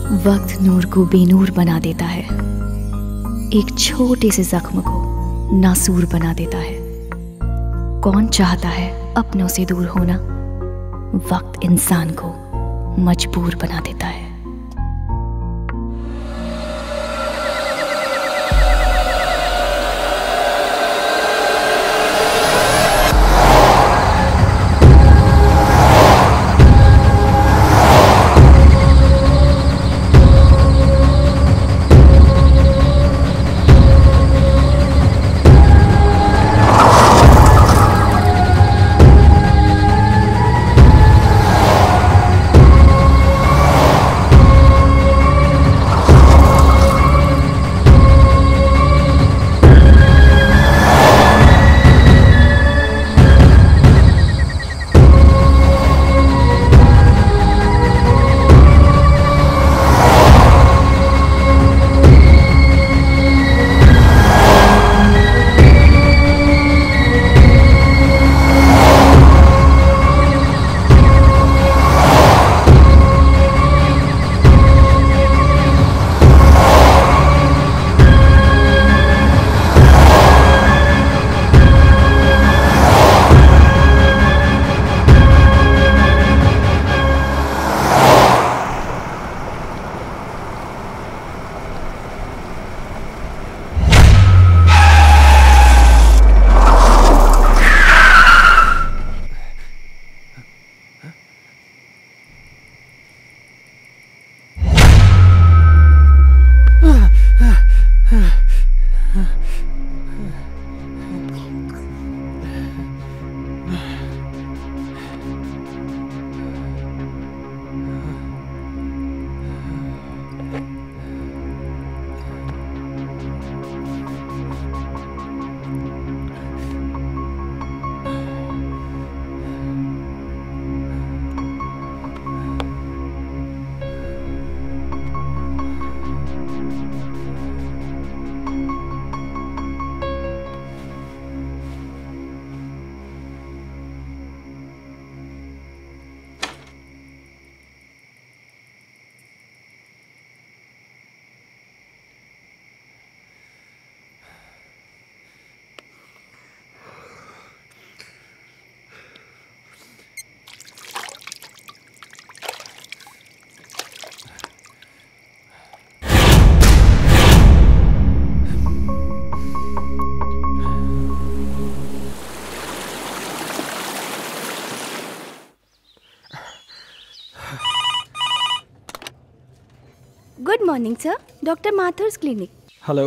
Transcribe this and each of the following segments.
वक्त नूर को बेनूर बना देता है, एक छोटे से जख्म को नासूर बना देता है। कौन चाहता है अपनों से दूर होना? वक्त इंसान को मजबूर बना देता है। Good morning, sir. Dr. Mathur's clinic. Hello.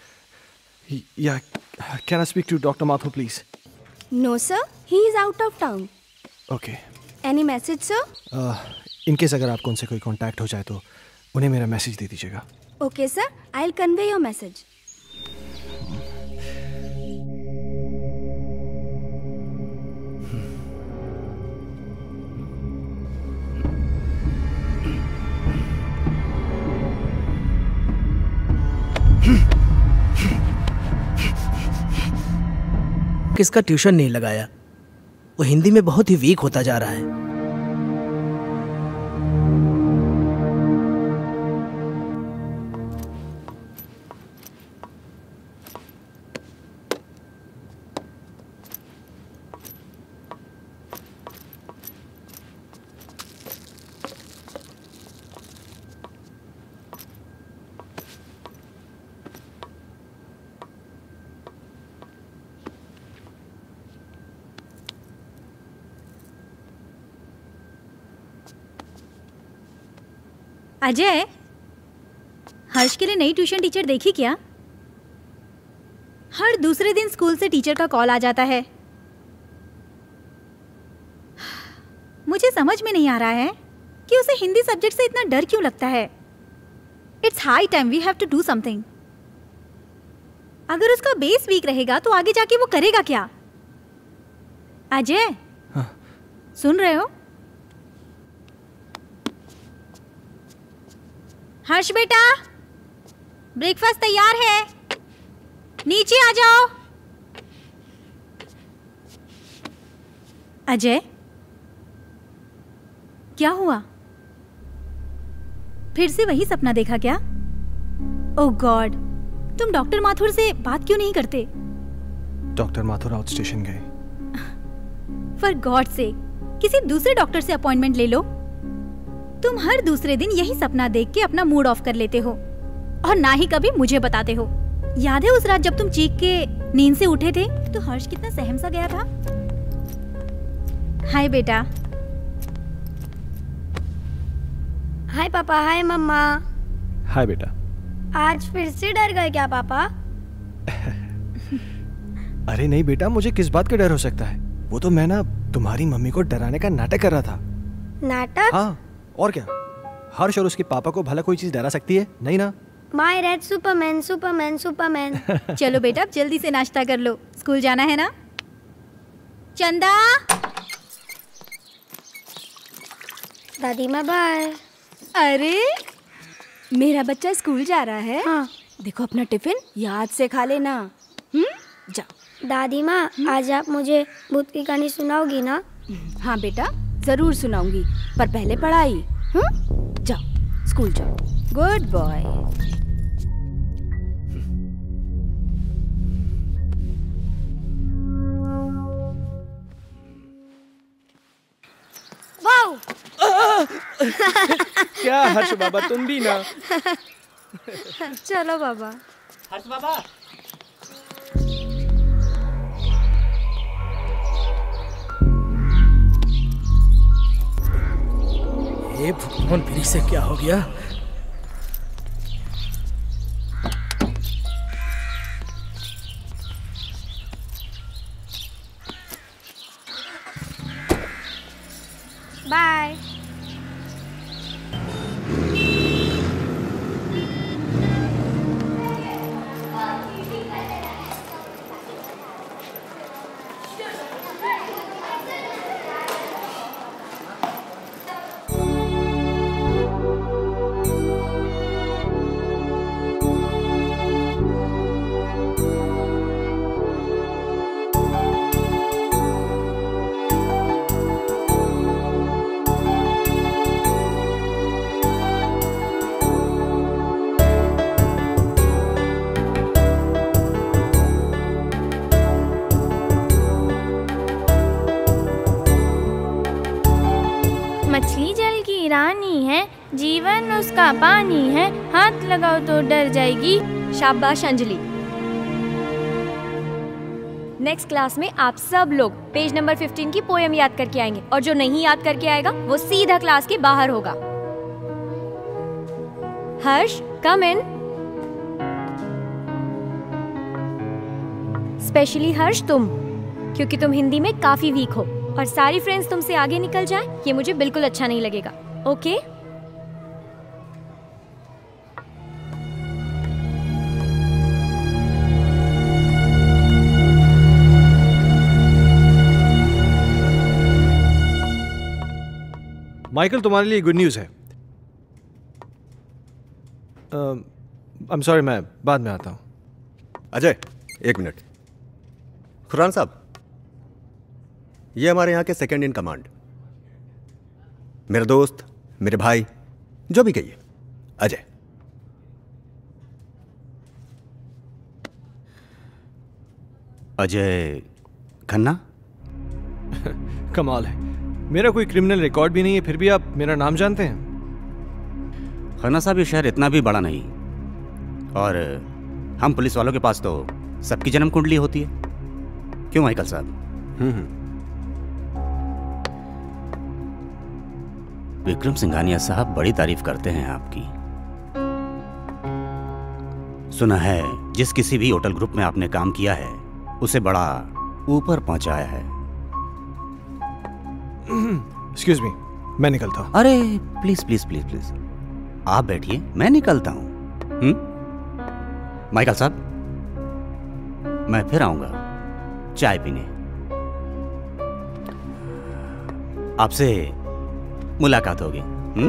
Yeah, can I speak to Dr. Mathur, please? No, sir. He is out of town. Okay. Any message, sir? In case अगर आपको उनसे कोई कांटेक्ट हो जाए तो उन्हें मेरा मैसेज दे दीजिएगा. Okay, sir. I'll convey your message. किसका ट्यूशन नहीं लगाया, वो हिंदी में बहुत ही वीक होता जा रहा है। अजय, हर्ष के लिए नई ट्यूशन टीचर देखी क्या? हर दूसरे दिन स्कूल से टीचर का कॉल आ जाता है। मुझे समझ में नहीं आ रहा है कि उसे हिंदी सब्जेक्ट से इतना डर क्यों लगता है। It's high time we have to do something. अगर उसका बेस वीक रहेगा तो आगे जाके वो करेगा क्या? अजय, हाँ। सुन रहे हो? हर्ष बेटा, ब्रेकफास्ट तैयार है, नीचे आ जाओ। अजय, क्या हुआ? फिर से वही सपना देखा क्या? ओह गॉड, तुम डॉक्टर माथुर से बात क्यों नहीं करते? डॉक्टर माथुर आउट स्टेशन गए। फॉर गॉड से किसी दूसरे डॉक्टर से अपॉइंटमेंट ले लो। तुम हर दूसरे दिन यही सपना देख के अपना मूड ऑफ कर लेते हो और ना ही कभी मुझे बताते हो। याद है उस रात जब तुम चीख के नींद से उठे थे तो हर्ष कितना सहम सा गया था? हाय बेटा। हाय पापा। हाय मम्मा। हाय बेटा। आज फिर से डर गए क्या पापा? अरे नहीं बेटा, मुझे किस बात का डर हो सकता है? वो तो मैं ना तुम्हारी मम्मी को डराने का नाटक कर रहा था। नाटक? हाँ, और क्या? हर्ष और उसके पापा को भला कोई चीज डरा सकती है? नहीं ना। My red superman superman superman. चलो बेटा, अब जल्दी से नाश्ता कर लो, स्कूल जाना है ना। चंदा। दादी माँ बाय। अरे मेरा बच्चा स्कूल जा रहा है। हाँ। देखो अपना टिफिन याद से खा लेना। जाओ। दादी माँ, आज आप मुझे भूत की कहानी सुनाओगी ना? हाँ बेटा, जरूर सुनाऊंगी, पर पहले पढ़ाई। जाओ स्कूल जाओ। Good boy. वाओ। क्या हर्ष बाबा, तुम भी ना? चलो बाबा। हर्ष बाबा। ये भगवान, फिर से क्या हो गया? बाय। मछली जल की रानी है, जीवन उसका पानी है, हाथ लगाओ तो डर जाएगी। शाबाश अंजलि। नेक्स्ट क्लास में आप सब लोग पेज नंबर 15 की पोएम याद करके आएंगे और जो नहीं याद करके आएगा वो सीधा क्लास के बाहर होगा। हर्ष, कम इन। स्पेशली हर्ष तुम, क्योंकि तुम हिंदी में काफी वीक हो और सारी फ्रेंड्स तुमसे आगे निकल जाएं, ये मुझे बिल्कुल अच्छा नहीं लगेगा। ओके? माइकल, तुम्हारे लिए गुड न्यूज़ है। आई एम सॉरी, मैं बाद में आता हूँ। अजय, एक मिनट। खुरान साहब, ये हमारे यहाँ के सेकंड इन कमांड, मेरे दोस्त, मेरे भाई, जो भी कहिए, अजय। अजय खन्ना? कमाल है, मेरा कोई क्रिमिनल रिकॉर्ड भी नहीं है, फिर भी आप मेरा नाम जानते हैं। खन्ना साहब, ये शहर इतना भी बड़ा नहीं, और हम पुलिस वालों के पास तो सबकी जन्म कुंडली होती है। क्यों माइकल साहब? विक्रम सिंघानिया साहब बड़ी तारीफ करते हैं आपकी। सुना है जिस किसी भी होटल ग्रुप में आपने काम किया है उसे बड़ा ऊपर पहुंचाया है। एक्सक्यूज मी, मैं निकलता हूँ। अरे प्लीज प्लीज प्लीज प्लीज, आप बैठिए, मैं निकलता हूं। माइकल साहब, मैं फिर आऊंगा चाय पीने, आपसे मुलाकात होगी।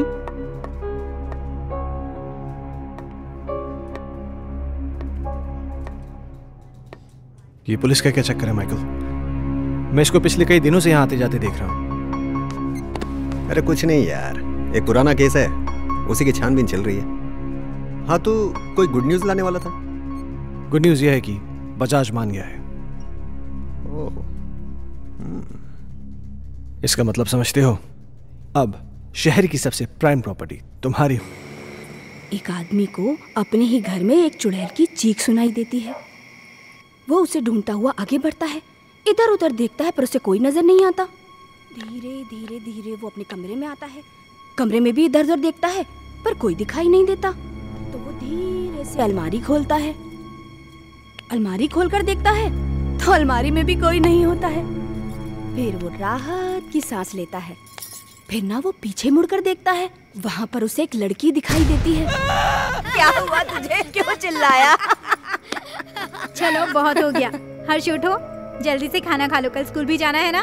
ये पुलिस का क्या चक्कर है माइकल? मैं इसको पिछले कई दिनों से यहाँ आते जाते देख रहा हूँ। अरे कुछ नहीं यार, एक पुराना केस है, उसी की छानबीन चल रही है। हाँ तो कोई गुड न्यूज लाने वाला था? गुड न्यूज यह है कि बजाज मान गया है। ओह, इसका मतलब समझते हो? अब शहर की सबसे प्राइम प्रॉपर्टी तुम्हारी हो। एक आदमी को अपने ही घर में एक चुड़ैल की चीख सुनाई देती है। वो उसे ढूंढता हुआ आगे बढ़ता है, इधर उधर देखता है पर उसे कोई नजर नहीं आता। धीरे धीरे धीरे वो अपने कमरे में आता है। कमरे में भी इधर उधर देखता है पर कोई दिखाई नहीं देता। तो वो धीरे से अलमारी खोलता है। अलमारी खोलकर देखता है तो अलमारी में भी कोई नहीं होता है। फिर वो राहत की सांस लेता है। फिर ना वो पीछे मुड़कर देखता है, वहाँ पर उसे एक लड़की दिखाई देती है। क्या हुआ तुझे, क्यों चिल्लाया? चलो बहुत हो गया। हर्ष उठो, जल्दी से खाना खा लो, कल स्कूल भी जाना है ना।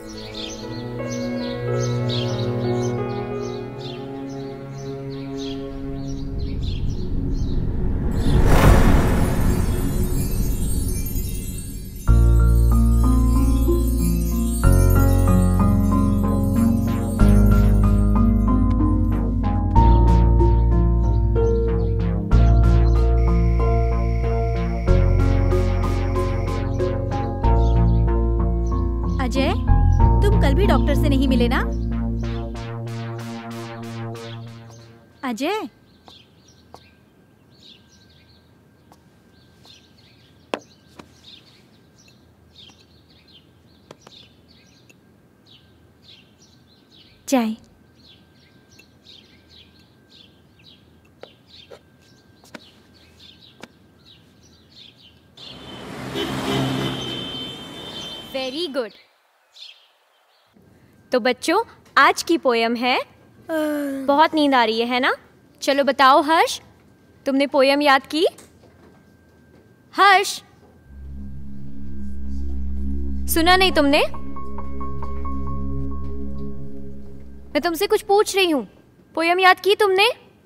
अजय, तुम कल भी डॉक्टर से नहीं मिले ना? अजय, चाय। Very good. तो बच्चों, आज की पोयम है बहुत नींद आ रही है ना? चलो बताओ हर्ष, तुमने पोयम याद की? हर्ष, सुना नहीं तुमने? मैं तुमसे कुछ पूछ रही हूं। पोयम याद की तुमने?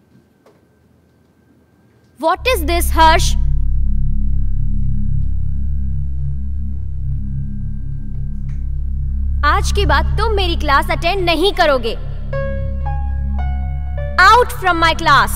What is this, हर्ष? आज के बाद तुम मेरी क्लास अटेंड नहीं करोगे। Out from my class.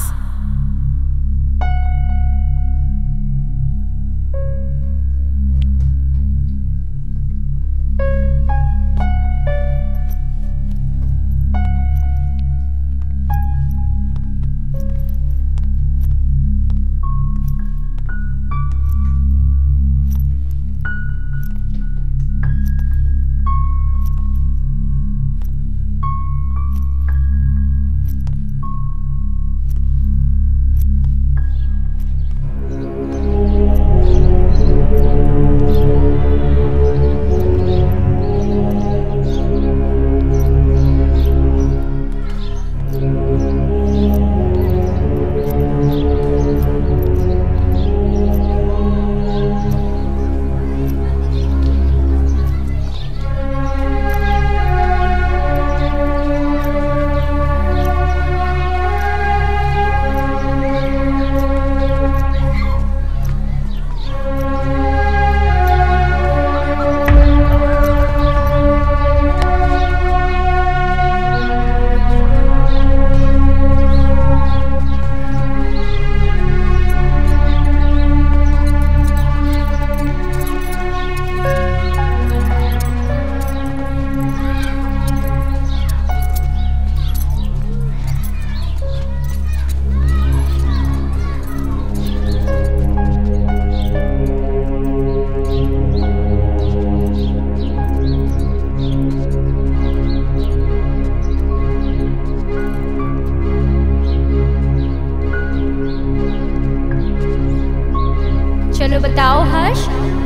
चलो बताओ हर्ष,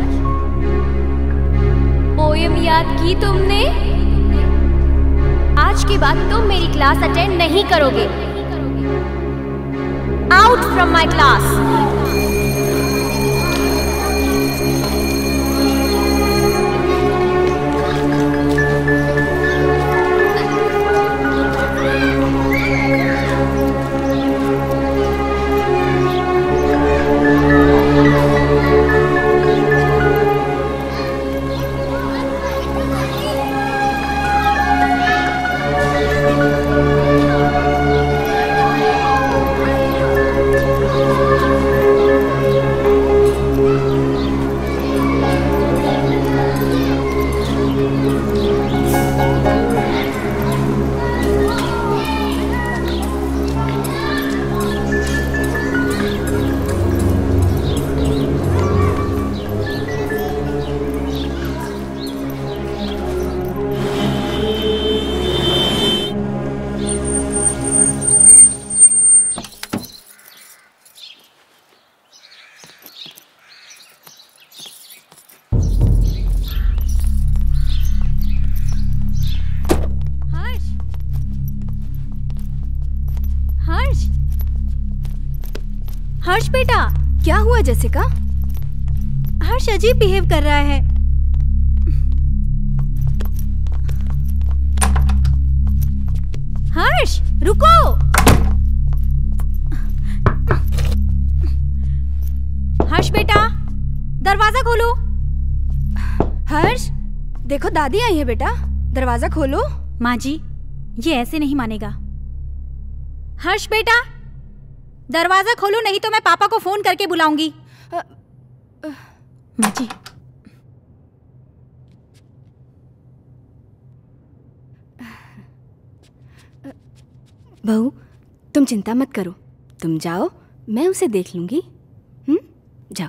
पोयम याद की तुमने? आज के बाद तुम मेरी क्लास अटेंड नहीं करोगे। Out from my class. Harsh बेटा, क्या हुआ जेसिका? हर्ष अजीब बिहेव कर रहा है। हर्ष रुको। हर्ष बेटा, दरवाजा खोलो। हर्ष, देखो दादी आई है बेटा, दरवाजा खोलो। माँ जी, ये ऐसे नहीं मानेगा। हर्ष बेटा, दरवाजा खोलो, नहीं तो मैं पापा को फोन करके बुलाऊंगी। माँ जी। बहू, तुम चिंता मत करो, तुम जाओ, मैं उसे देख लूंगी। जाओ।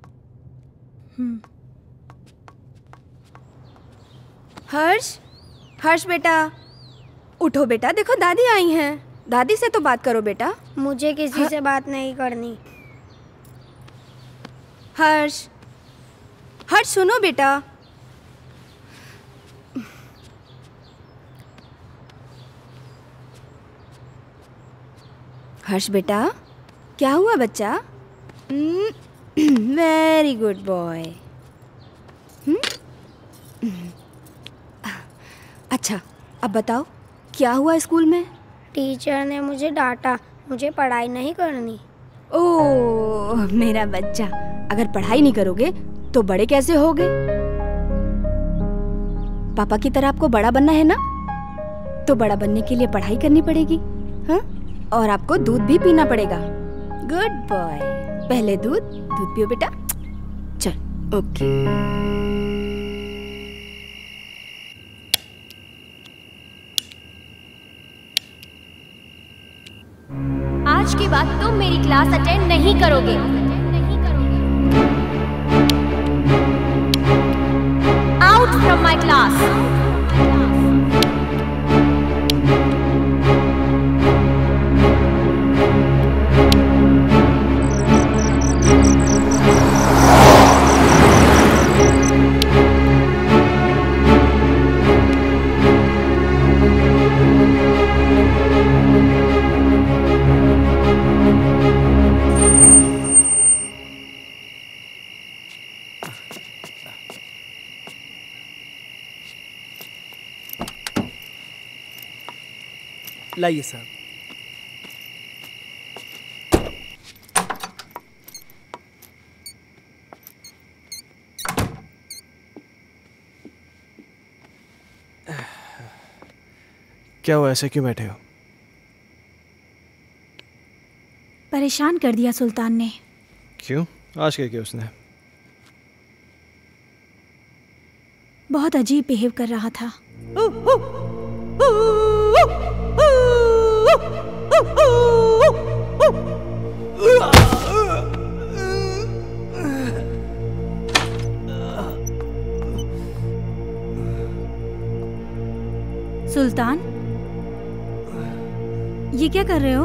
हर्ष, हर्ष बेटा, उठो बेटा, देखो दादी आई हैं। दादी से तो बात करो बेटा। मुझे किसी से बात नहीं करनी। हर्ष, हर्ष सुनो बेटा। हर्ष बेटा, क्या हुआ बच्चा? Very good boy. अच्छा, अब बताओ क्या हुआ स्कूल में? टीचर ने मुझे डांटा, मुझे पढ़ाई नहीं करनी। ओह मेरा बच्चा, अगर पढ़ाई नहीं करोगे तो बड़े कैसे होगे? पापा की तरह आपको बड़ा बनना है ना, तो बड़ा बनने के लिए पढ़ाई करनी पड़ेगी। हाँ, और आपको दूध भी पीना पड़ेगा। गुड बॉय, पहले दूध पियो बेटा। चल, ओके। आज के बाद तुम मेरी क्लास अटेंड नहीं करोगे। Out from my class. लाइए साहब। क्या हुआ, ऐसे क्यों बैठे हो? परेशान कर दिया सुल्तान ने। क्यों? आज क्या किया उसने? बहुत अजीब बिहेव कर रहा था। सुल्तान, ये क्या कर रहे हो?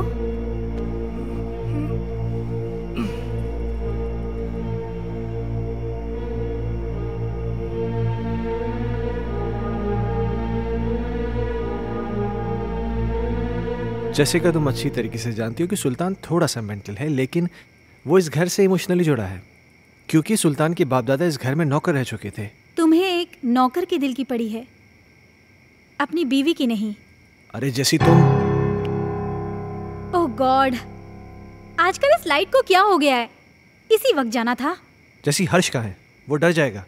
जेसिका, तुम अच्छी तरीके से जानती हो कि सुल्तान थोड़ा सा मेंटल है, लेकिन वो इस घर से इमोशनली जुड़ा है क्योंकि सुल्तान के बाप दादा इस घर में नौकर रह चुके थे। तुम्हें एक नौकर के दिल की पड़ी है, अपनी बीवी की नहीं। अरे जैसी तुम। ओह गॉड, आजकल इस लाइट को क्या हो गया है? इसी वक्त जाना था। जैसी हर्ष का है, वो डर जाएगा।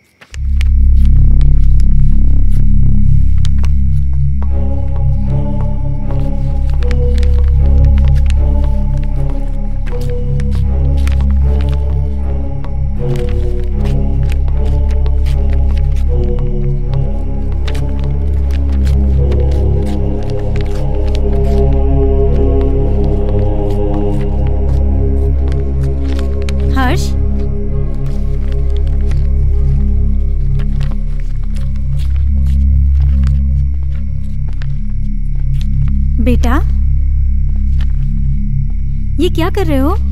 हर्ष, बेटा, ये क्या कर रहे हो?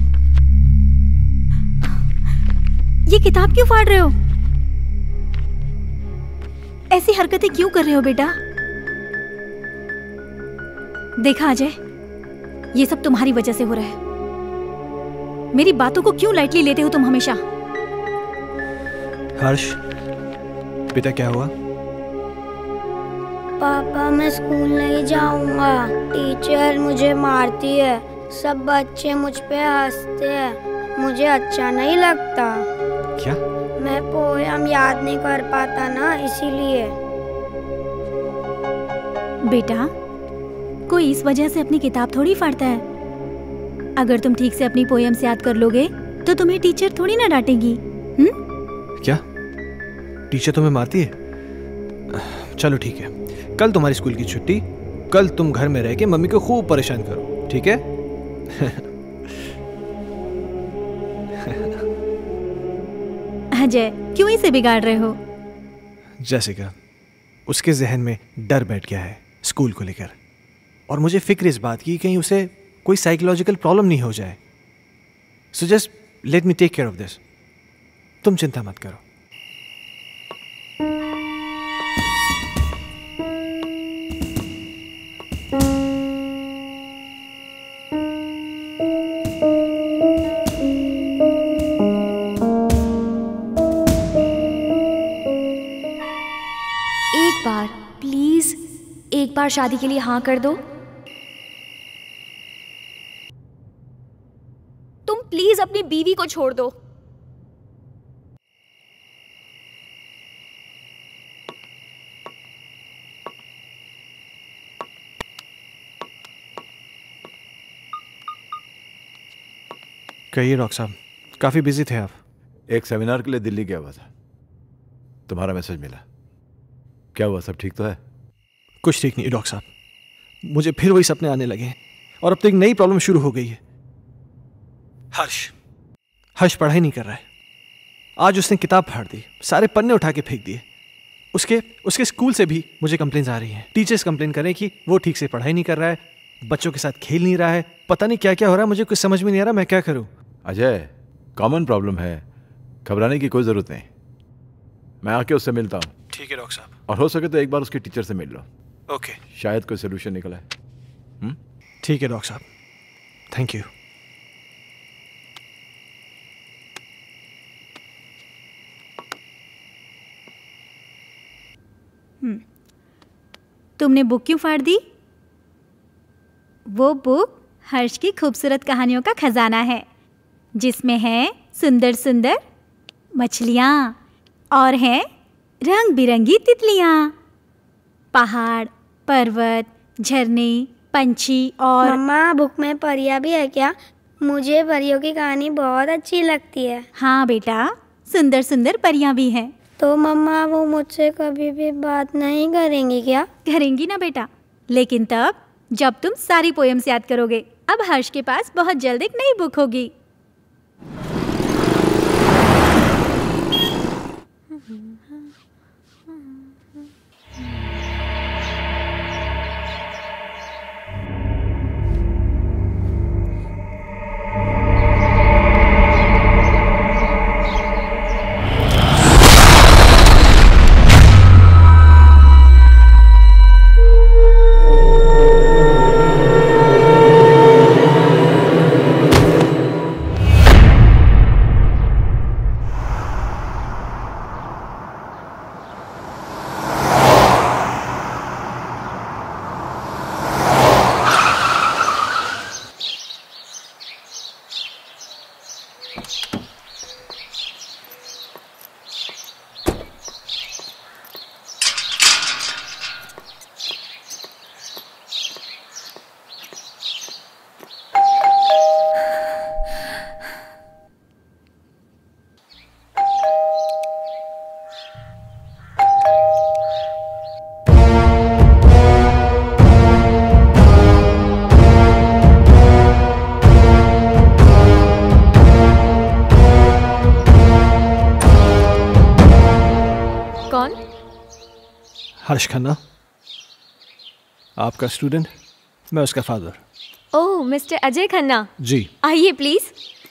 ये किताब क्यों फाड़ रहे हो? ऐसी हरकतें क्यों कर रहे हो बेटा? देखा अजय, ये सब तुम्हारी वजह से हो रहा है। मेरी बातों को क्यों लाइटली लेते हो तुम हमेशा? हर्ष, बेटा क्या हुआ? पापा मैं स्कूल नहीं जाऊंगा, टीचर मुझे मारती है, सब बच्चे मुझ पे हंसते हैं, मुझे अच्छा नहीं लगता। क्या? मैं पोयम याद नहीं कर पाता ना, इसीलिए। बेटा, कोई इस वजह से अपनी किताब थोड़ी फाड़ता है। अगर तुम ठीक से अपनी पोएम्स याद कर लोगे तो तुम्हें टीचर थोड़ी ना डांटेगी। क्या टीचर तुम्हें मारती है? चलो ठीक है, कल तुम्हारी स्कूल की छुट्टी, कल तुम घर में रह के मम्मी को खूब परेशान करो, ठीक है? अजय, क्यों इसे बिगाड़ रहे हो? जैसिका, उसके जहन में डर बैठ गया है स्कूल को लेकर, और मुझे फिक्र इस बात की कहीं उसे कोई साइकोलॉजिकल प्रॉब्लम नहीं हो जाए। So just let me take care of this. तुम चिंता मत करो। एक बार प्लीज, एक बार शादी के लिए हाँ कर दो। तुम प्लीज अपनी बीवी को छोड़ दो। कहिए डॉक्टर साहब, काफी बिजी थे आप। एक सेमिनार के लिए दिल्ली गया हुआ था, तुम्हारा मैसेज मिला। क्या हुआ, सब ठीक तो है? कुछ ठीक नहीं डॉक्टर साहब, मुझे फिर वही सपने आने लगे हैं और अब तो एक नई प्रॉब्लम शुरू हो गई है। हर्ष पढ़ाई नहीं कर रहा है। आज उसने किताब फाड़ दी, सारे पन्ने उठा के फेंक दिए। उसके स्कूल से भी मुझे कंप्लेंट्स आ रही हैं। टीचर्स कंप्लेन कर रहे हैं कि वो ठीक से पढ़ाई नहीं कर रहा है, बच्चों के साथ खेल नहीं रहा है, पता नहीं क्या क्या हो रहा है। मुझे कुछ समझ में नहीं आ रहा, मैं क्या करूं? अजय, कॉमन प्रॉब्लम है, घबराने की कोई जरूरत नहीं। मैं आके उससे मिलता हूँ। ठीक है डॉक्टर साहब। और हो सके तो एक बार उसके टीचर से मिल लो। ओके। शायद कोई सोल्यूशन निकला है। ठीक है डॉक्टर साहब, थैंक यू। तुमने बुक क्यों फाड़ दी? वो बुक हर्ष की खूबसूरत कहानियों का खजाना है, जिसमें है सुंदर सुंदर मछलियाँ और हैं रंग बिरंगी तितलियाँ, पहाड़, पर्वत, झरने, पंछी और। मम्मा, बुक में परियां भी है क्या? मुझे परियों की कहानी बहुत अच्छी लगती है। हाँ बेटा, सुंदर सुंदर परियां भी हैं। तो मम्मा, वो मुझसे कभी भी बात नहीं करेंगी क्या? करेंगी ना बेटा, लेकिन तब जब तुम सारी पोएम्स याद करोगे। अब हर्ष के पास बहुत जल्द एक नई बुक होगी। हर्ष खन्ना, आपका स्टूडेंट, मैं उसका father. Oh, mister Ajay Khanna. जी। आइए प्लीज,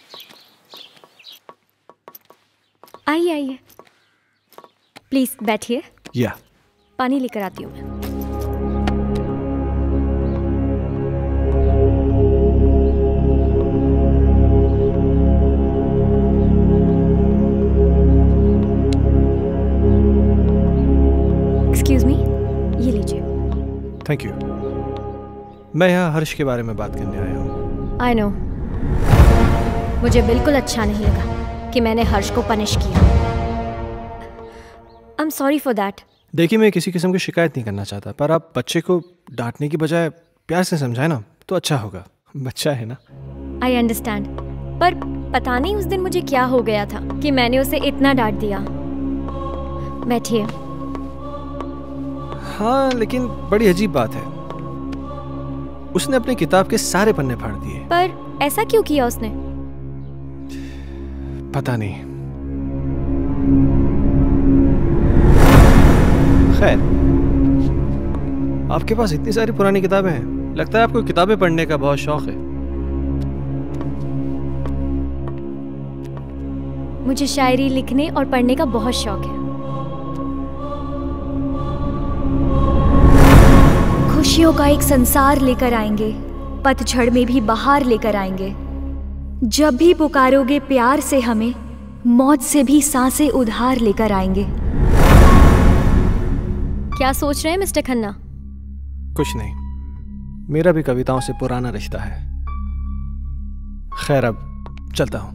आइए आइए, प्लीज बैठिए। या पानी लेकर आती हूँ मैं। Thank you. मैं यहाँ हर्ष के बारे में बात करने आया हूँ। आई नो, मुझे बिल्कुल अच्छा नहीं लगा कि मैंने हर्ष को पनिश किया। I am sorry for that. देखिए, मैं किसी किस्म की शिकायत नहीं करना चाहता, पर आप बच्चे को डांटने की बजाय प्यार से समझाए ना तो अच्छा होगा। बच्चा है ना। आई अंडरस्टैंड, पर पता नहीं उस दिन मुझे क्या हो गया था कि मैंने उसे इतना डांट दिया। बैठिए। हाँ, लेकिन बड़ी अजीब बात है, उसने अपनी किताब के सारे पन्ने फाड़ दिए। पर ऐसा क्यों किया उसने? पता नहीं। खैर, आपके पास इतनी सारी पुरानी किताबें हैं, लगता है आपको किताबें पढ़ने का बहुत शौक है। मुझे शायरी लिखने और पढ़ने का बहुत शौक है। खुशियों का एक संसार लेकर आएंगे, पतझड़ में भी बहार लेकर आएंगे। जब भी पुकारोगे प्यार से हमें, मौत से भी सांसें उधार लेकर आएंगे। क्या सोच रहे हैं मिस्टर खन्ना? कुछ नहीं, मेरा भी कविताओं से पुराना रिश्ता है। खैर, अब चलता हूं।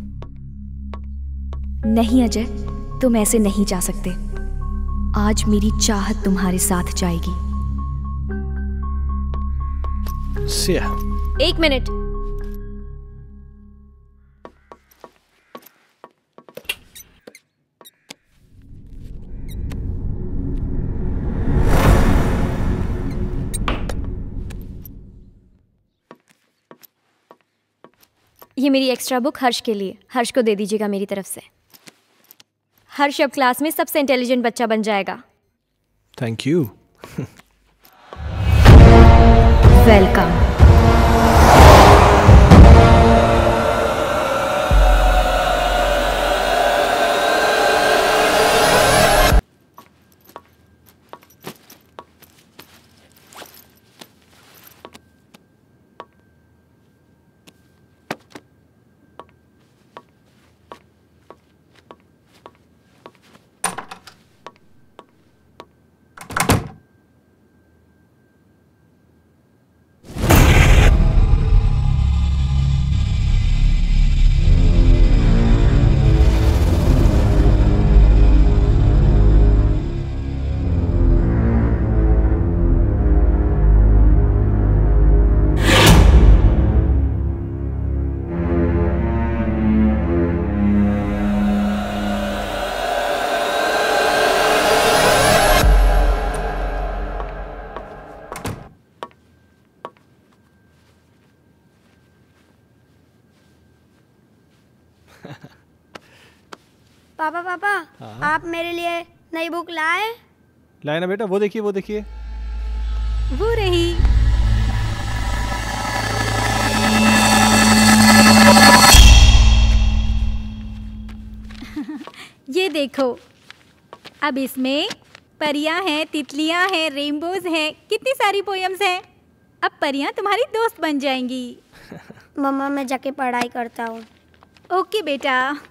नहीं अजय, तुम ऐसे नहीं जा सकते। आज मेरी चाहत तुम्हारे साथ जाएगी। See ya. 1 मिनट। ये मेरी एक्स्ट्रा बुक हर्ष के लिए। हर्ष को दे दीजिएगा मेरी तरफ से। हर्ष अब क्लास में सबसे इंटेलिजेंट बच्चा बन जाएगा। Thank you. वेलकम। पापा पापा, आप मेरे लिए नई बुक लाए? लाए ना बेटा, वो देखिए वो देखिए। वो रही। ये देखो, अब इसमें परियां हैं, तितलियां हैं, रेनबोज हैं, कितनी सारी पोएम्स हैं। अब परियां तुम्हारी दोस्त बन जाएंगी। मम्मा, मैं जाके पढ़ाई करता हूँ। ओके बेटा।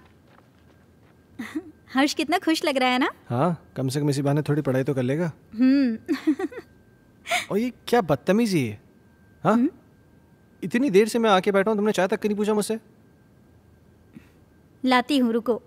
हर्ष कितना खुश लग रहा है ना? हाँ, कम से कम इसी बहाने थोड़ी पढ़ाई तो कर लेगा। और ये क्या बदतमीजी है? हाँ, इतनी देर से मैं आके बैठा हूँ, तुमने चाय तक नहीं पूछा मुझसे। लाती हूँ, रुको।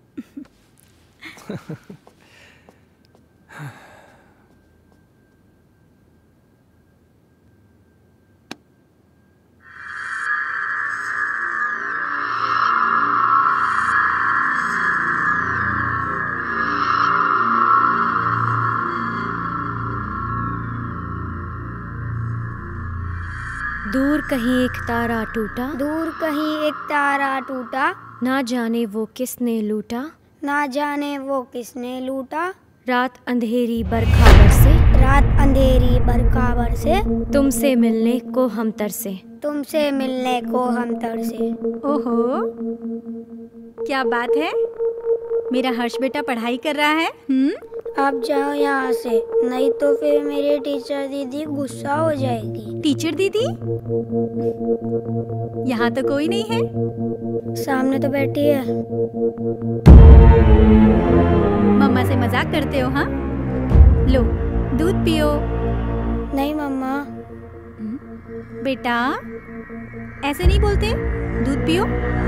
दूर कहीं एक तारा टूटा, दूर कहीं एक तारा टूटा, ना जाने वो किसने लूटा, ना जाने वो किसने लूटा। रात अंधेरी बरखा बरसे, रात अंधेरी बरखा बरसे, तुमसे मिलने को हम तरसे, तुमसे मिलने को हम तरसे। ओहो, क्या बात है। मेरा हर्ष बेटा पढ़ाई कर रहा है। आप जाओ यहाँ से, नहीं तो फिर मेरी टीचर दीदी गुस्सा हो जाएगी। टीचर दीदी? यहाँ तो कोई नहीं है। सामने तो बैठी है। मम्मा से मजाक करते हो? हाँ, लो दूध पियो। नहीं मम्मा। बेटा ऐसे नहीं बोलते, दूध पियो।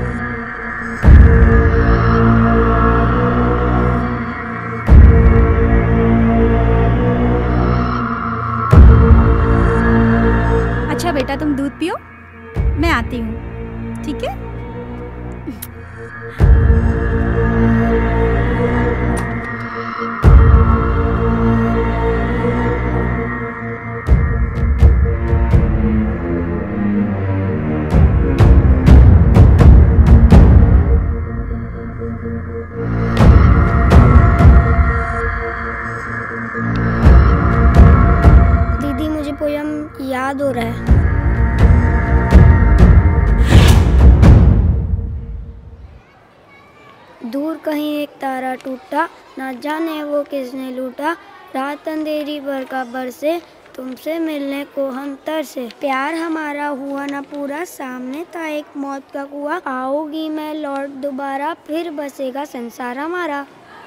अच्छा बेटा तुम दूध पियो, मैं आती हूँ, ठीक है? दीदी मुझे पोयम याद हो रहा है। दूर कहीं एक तारा टूटा, ना जाने वो किसने लूटा। रात अंधेरी बरखा बरसे, तुमसे मिलने को हम तरसे। प्यार हमारा हुआ ना पूरा, सामने था एक मौत का कुआं। आओगी मैं लौट दोबारा, फिर बसेगा संसार हमारा।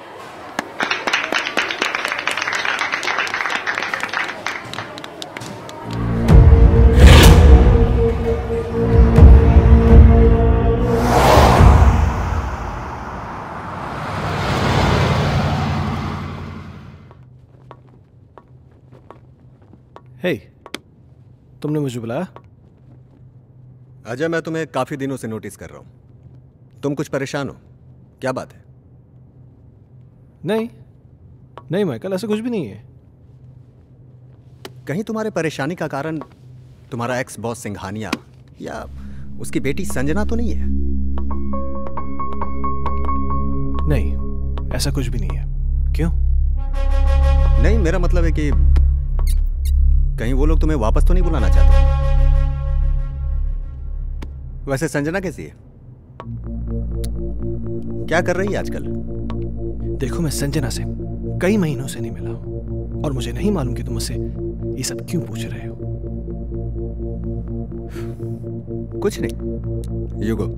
हे, तुमने मुझे बुलाया? अजय, मैं तुम्हें काफी दिनों से नोटिस कर रहा हूं। तुम कुछ परेशान हो, क्या बात है? नहीं नहीं माइकल, ऐसा कुछ भी नहीं है। कहीं तुम्हारे परेशानी का कारण तुम्हारा एक्स बॉस सिंघानिया या उसकी बेटी संजना तो नहीं है? नहीं, ऐसा कुछ भी नहीं है। क्यों? नहीं, मेरा मतलब है कि कहीं वो लोग तुम्हें वापस तो नहीं बुलाना चाहते? वैसे संजना कैसी है? क्या कर रही है आजकल? देखो, मैं संजना से कई महीनों से नहीं मिला हूं और मुझे नहीं मालूम कि तुम मुझसे ये सब क्यों पूछ रहे हो। कुछ नहीं, you go.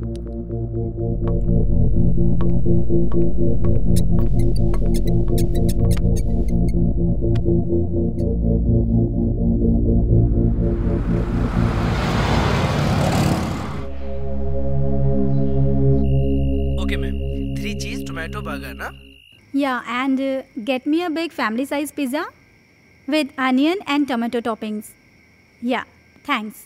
Okay ma'am, 3 cheese tomato burger ना? Yeah, and get me a big family size pizza with onion and tomato toppings. Yeah, thanks.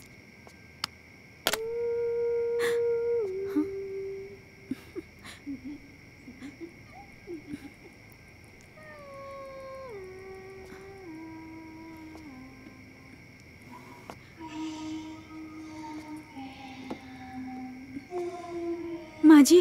माँ जी,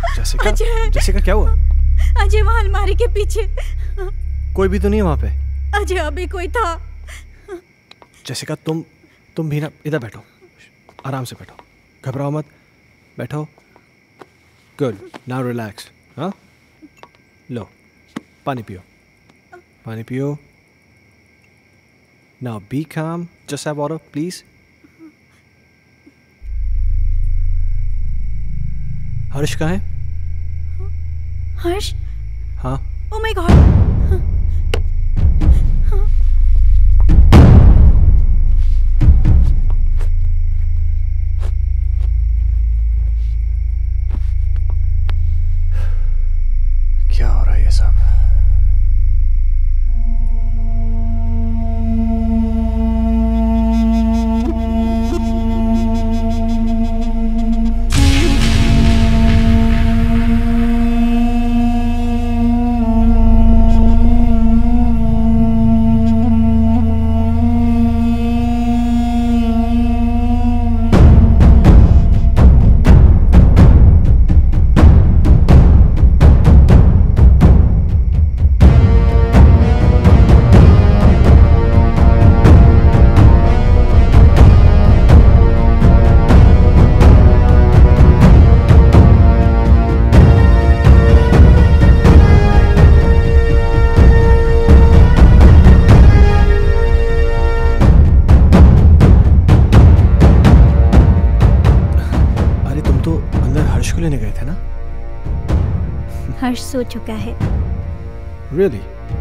जैसिका, क्या हुआ? अजय वहाँ अलमारी के पीछे। कोई भी तो नहीं है वहाँ पे? अजय अभी कोई था। जैसिका तुम भी ना इधर बैठो, आराम से बैठो, घबराओ मत, बैठो। Good, now relax. हाँ, लो पानी पियो, पानी पियो। Now be calm, just have water please. Harsh कहाँ है? हर्ष? हाँ। Oh my god. क्या हो रहा है ये सब? हर्ष सो चुका है। Really?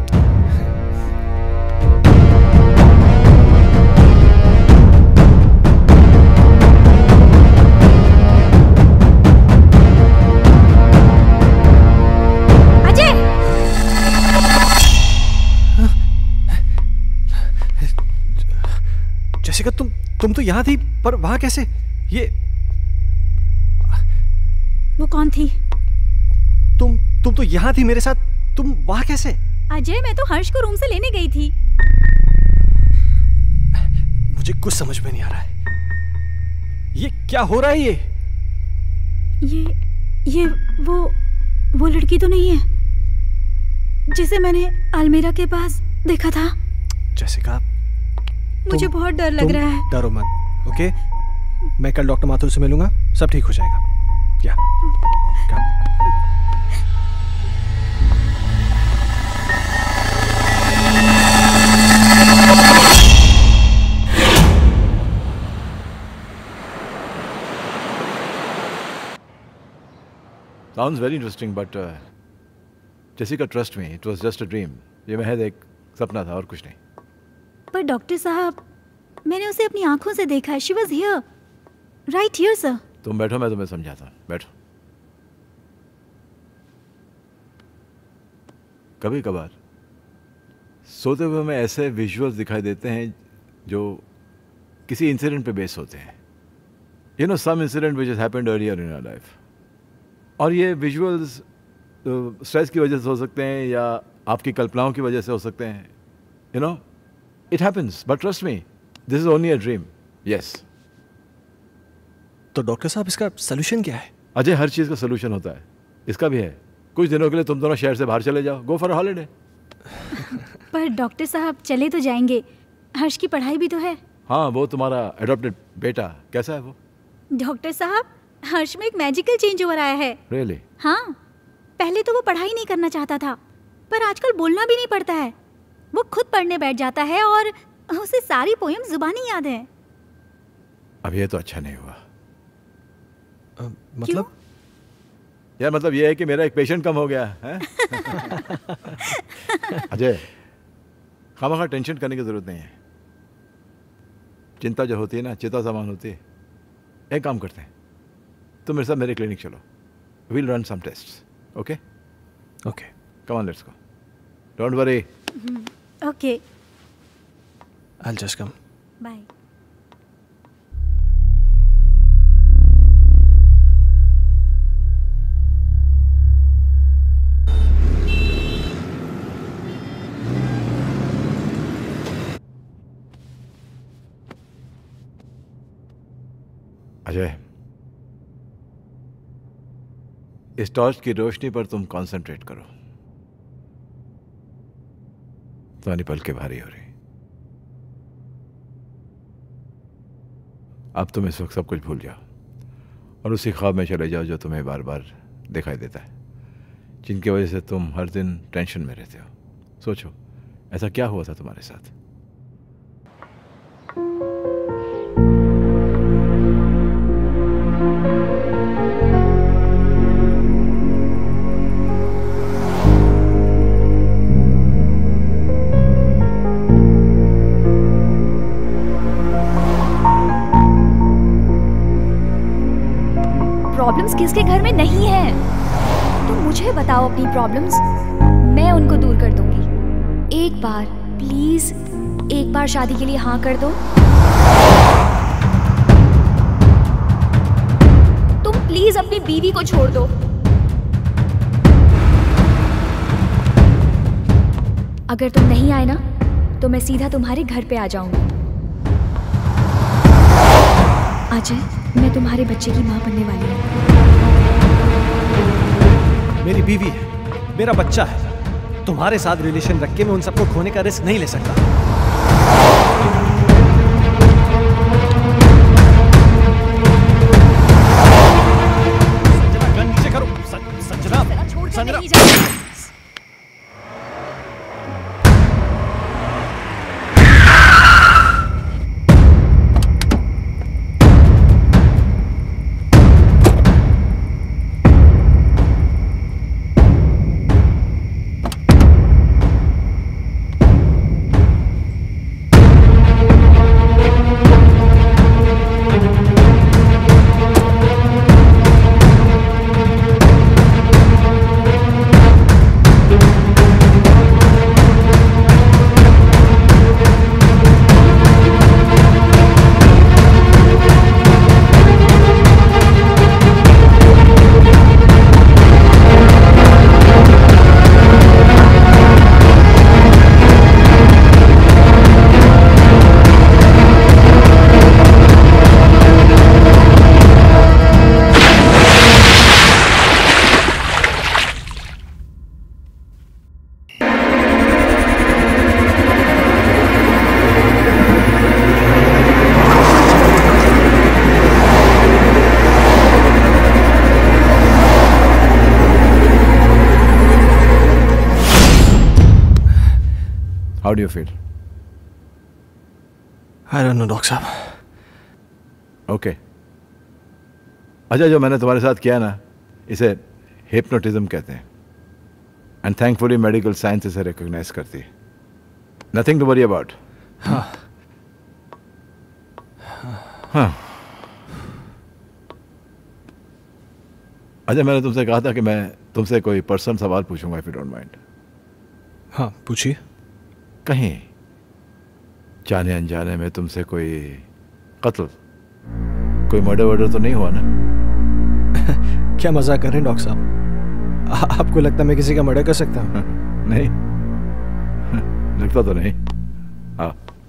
अजय! जैसिका तुम तो यहाँ थी, पर वहाँ कैसे? ये वो कौन थी? तुम तो यहाँ थी मेरे साथ, तुम वहाँ कैसे? अजय, मैं तो हर्ष को रूम से लेने गई थी। मुझे कुछ समझ में नहीं आ रहा है। ये क्या हो रहा है? ये वो लड़की तो नहीं है जिसे मैंने अलमीरा के पास देखा था? जैसिका, मुझे बहुत डर लग रहा है। डरो मत, ओके? मैं कल डॉक्टर माथुर से मिलूंगा, सब ठीक हो जाएगा। या Sounds very interesting, but Jessica, trust me, it was just a dream. ये महज एक सपना था और कुछ नहीं। पर डॉक्टर साहब, मैंने उसे अपनी आंखों से देखा है। She was here, right here, sir. तुम बैठो, मैं तुम्हें समझाता हूँ। बैठो। कभी कभार सोते हुए हमें ऐसे विजुअल्स दिखाई देते हैं जो किसी इंसिडेंट पे बेस होते हैं। You know, some incident which has happened earlier in our life. और ये विजुअल्स स्ट्रेस की वजह से हो सकते हैं या आपकी कल्पनाओं की वजह से हो सकते हैं। You know, it happens, but trust me, this is only a dream. Yes. तो डॉक्टर साहब, इसका सोल्यूशन क्या है? अजय, हर चीज़ का सोल्यूशन होता है, इसका भी है। कुछ दिनों के लिए तुम दोनों शहर से बाहर चले जाओ, गो फॉर हॉलीडे। पर डॉक्टर साहब, चले तो जाएंगे, हर्ष की पढ़ाई भी तो है। हाँ, वो तुम्हारा एडॉप्टेड बेटा कैसा है वो? डॉक्टर साहब, हर्ष में एक मैजिकल चेंज ओवर आया है। Really? हाँ, पहले तो वो पढ़ाई नहीं करना चाहता था, पर आजकल बोलना भी नहीं पड़ता है। वो खुद पढ़ने बैठ जाता है और उसे सारी पोएम जुबानी याद है। अब ये तो अच्छा नहीं हुआ। मतलब? यार, मतलब ये है कि मेरा एक पेशेंट कम हो गया है। अजय, खामखा टेंशन करने की जरूरत नहीं है। चिंता जो होती है ना, चिता समान होती है। एक काम करते हैं, तुम मेरे साथ मेरे क्लिनिक चलो। We'll run some tests. Okay? Okay. Come on, let's go. Don't worry. Okay. I'll just come. Bye. Ajay, इस टॉर्च की रोशनी पर तुम कंसंट्रेट करो। तुम्हारी पलकें भारी हो रही। अब तुम इस वक्त सब कुछ भूल जाओ और उसी ख्वाब में चले जाओ जो तुम्हें बार बार दिखाई देता है, जिनकी वजह से तुम हर दिन टेंशन में रहते हो। सोचो ऐसा क्या हुआ था तुम्हारे साथ। प्रॉब्लम्स किसके घर में नहीं है? तुम मुझे बताओ अपनी प्रॉब्लम्स, मैं उनको दूर कर दूंगी। एक बार प्लीज, एक बार शादी के लिए हाँ कर दो। तुम प्लीज अपनी बीवी को छोड़ दो। अगर तुम नहीं आए ना तो मैं सीधा तुम्हारे घर पे आ जाऊंगी। अजय, मैं तुम्हारे बच्चे की माँ बनने वाली हूँ। मेरी बीवी है, मेरा बच्चा है। तुम्हारे साथ रिलेशन रख के मैं उन सबको खोने का रिस्क नहीं ले सकता। संजना, गन नीचे करो। संजना, छोड़ के संजना। नहीं जाऊंगी। How do you feel? I don't know, doctor साहब। ओके अच्छा, जो मैंने तुम्हारे साथ किया ना, इसे हिप्नोटिज्म कहते हैं। एंड थैंकफुली मेडिकल साइंस इसे रिकॉग्नाइज करती है। Nothing to worry about. हाँ अच्छा, मैंने तुमसे कहा था कि मैं तुमसे कोई पर्सनल सवाल पूछूंगा, इफ यू डोंट माइंड। हाँ पूछिए। कहीं जाने अनजाने में तुमसे कोई कत्ल, कोई मर्डर वर्डर तो नहीं हुआ ना? क्या मजाक कर रहे हैं डॉक्टर साहब? आपको लगता है मैं किसी का मर्डर कर सकता हूँ? नहीं लगता तो नहीं। हाँ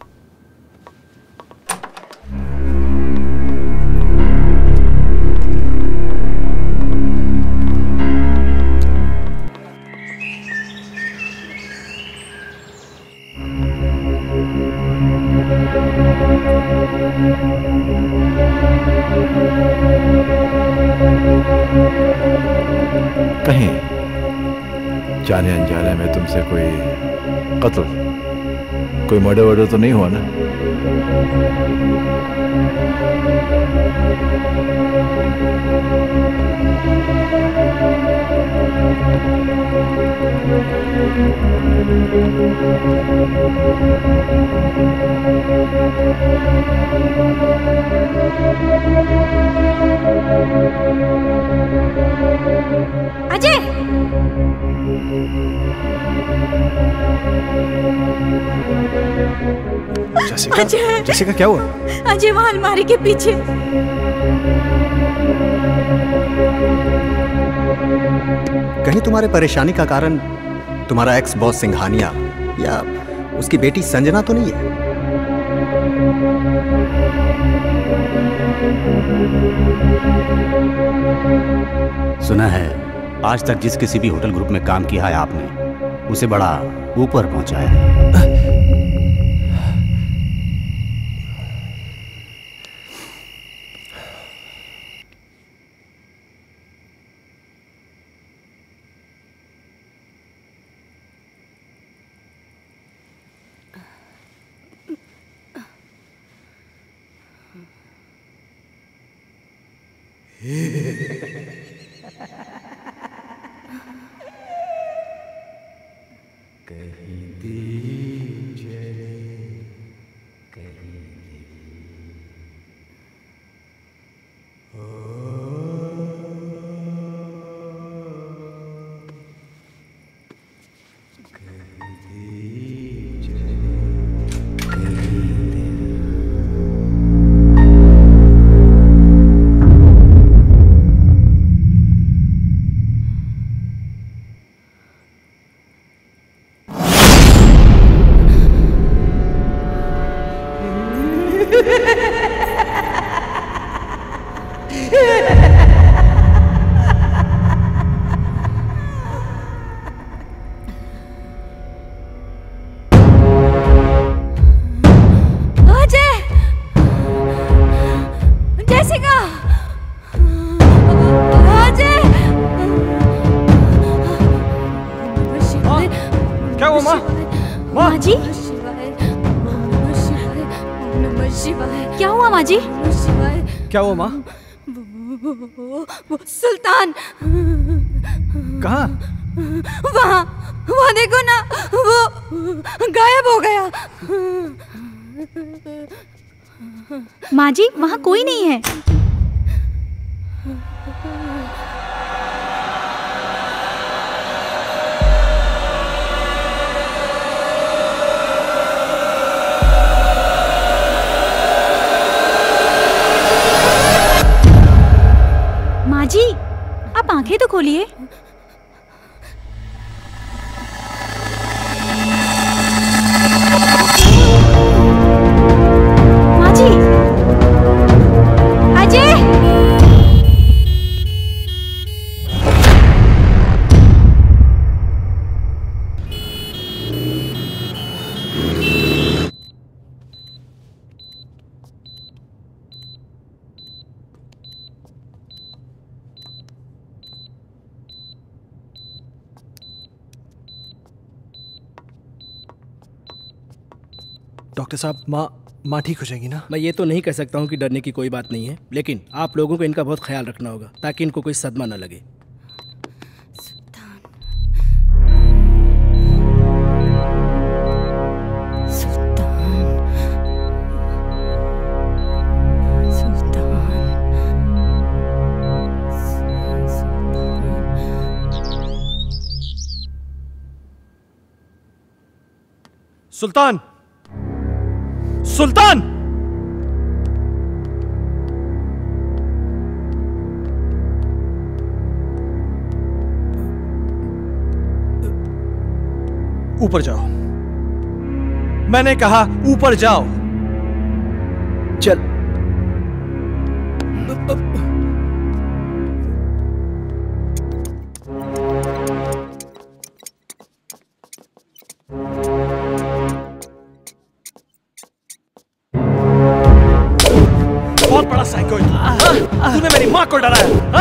कहीं जाने अनजाने में तुमसे कोई कत्ल, कोई मर्डर वर्डर तो नहीं हुआ ना? अजय! जैसिका, जैसिका क्या हुआ? अजय वहां अलमारी के पीछे। कहीं तुम्हारे परेशानी का कारण तुम्हारा एक्स बॉस सिंघानिया या उसकी बेटी संजना तो नहीं है? सुना है आज तक जिस किसी भी होटल ग्रुप में काम किया है आपने, उसे बड़ा ऊपर पहुंचाया है। क्या हुआ माँ? वो सुल्तान कहाँ? वहाँ देखो ना, वो गायब हो गया। माँ जी, वहाँ कोई नहीं है। जी, आप आंखें तो खोलिए। माँ जी, अजय। डॉक्टर साहब, माँ ठीक हो जाएगी ना? मैं ये तो नहीं कह सकता हूँ कि डरने की कोई बात नहीं है, लेकिन आप लोगों को इनका बहुत ख्याल रखना होगा ताकि इनको कोई सदमा न लगे। सुल्तान, सुल्तान! ऊपर जाओ। मैंने कहा ऊपर जाओ। चल। बहुत बड़ा साइको है। तूने मेरी माँ को डराया।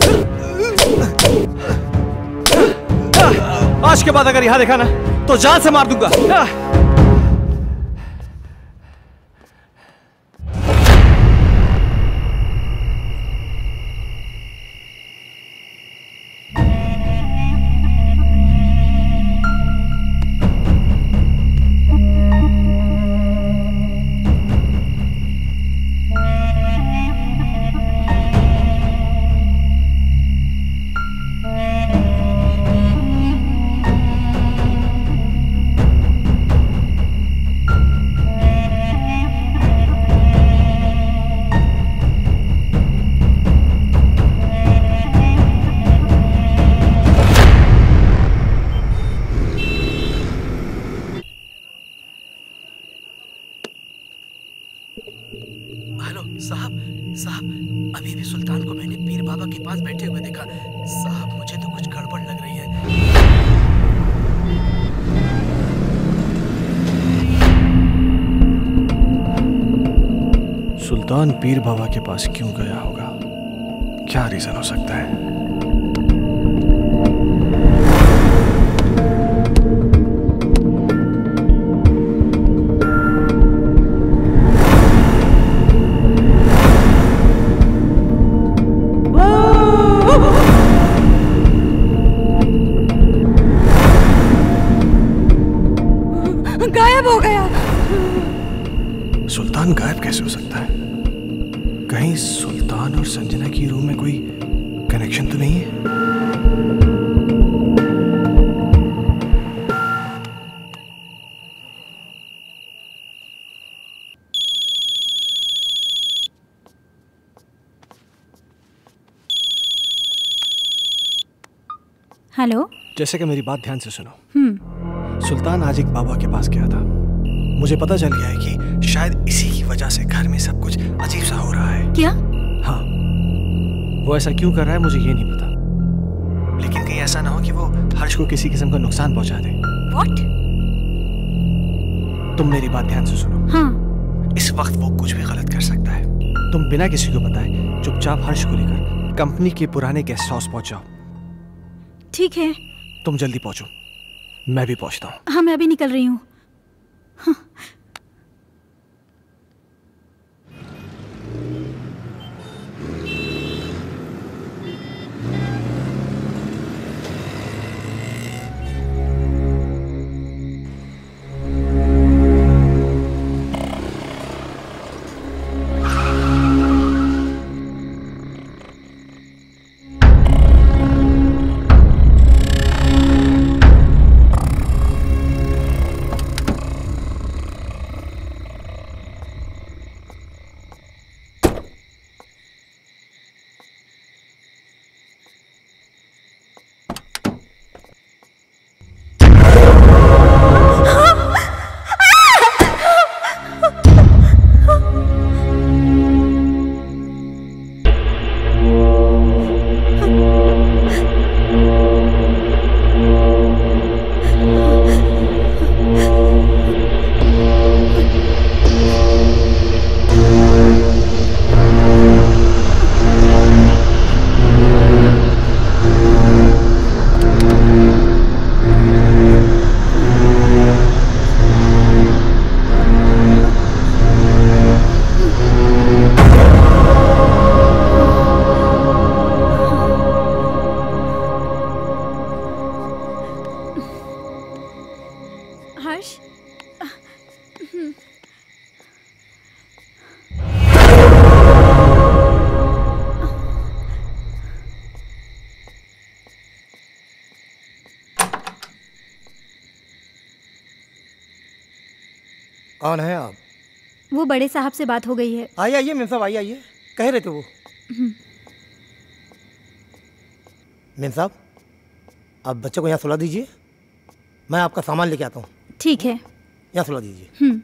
आज के बाद अगर यहां देखा ना तो जान से मार दूंगा। साहब, अभी भी सुल्तान को मैंने पीर बाबा के पास बैठे हुए देखा। साहब, मुझे तो कुछ गड़बड़ लग रही है। सुल्तान पीर बाबा के पास क्यों गया होगा? क्या रीजन हो सकता है? गायब हो गया। सुल्तान गायब कैसे हो सकता है? कहीं सुल्तान और संजना की रूम में कोई कनेक्शन तो नहीं है? हेलो। जैसे कि मेरी बात ध्यान से सुनो। सुल्तान आज एक बाबा के पास गया था। मुझे पता चल गया है कि शायद इसी की वजह से घर में सब कुछ अजीब सा हो रहा है। क्या? हाँ, वो ऐसा क्यों कर रहा है मुझे ये नहीं पता, लेकिन कहीं ऐसा ना हो कि वो हर्ष को किसी किस्म का नुकसान पहुंचा दे। What? तुम मेरी बात ध्यान से सुनो। हाँ। इस वक्त वो कुछ भी गलत कर सकता है। तुम बिना किसी को बताए चुपचाप हर्ष को लेकर कंपनी के पुराने गेस्ट हाउस पहुंच जाओ। ठीक है। तुम जल्दी पहुंचो, मैं भी पहुंचता हूँ। हाँ, मैं अभी निकल रही हूँ। हाँ। कौन है आप? वो बड़े साहब से बात हो गई है। आइए आइए मेम साहब, आइए आइए। कह रहे थे वो। मेम साहब, आप बच्चे को यहाँ सुला दीजिए, मैं आपका सामान लेके आता हूँ। ठीक है। यहाँ सुला दीजिए।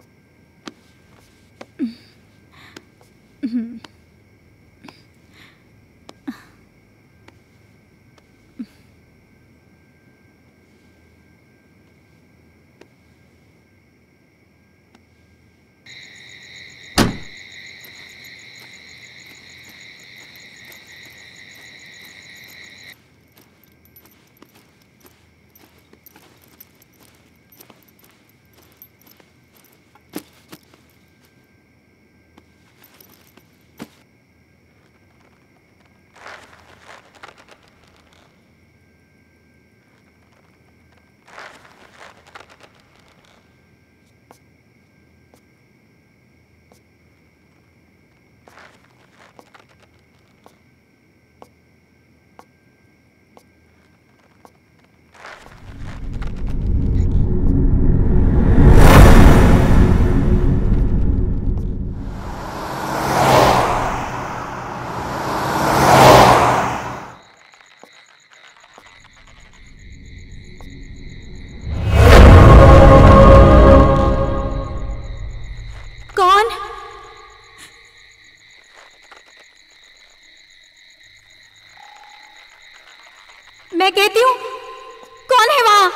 मैं कहती हूँ, कौन है वहां?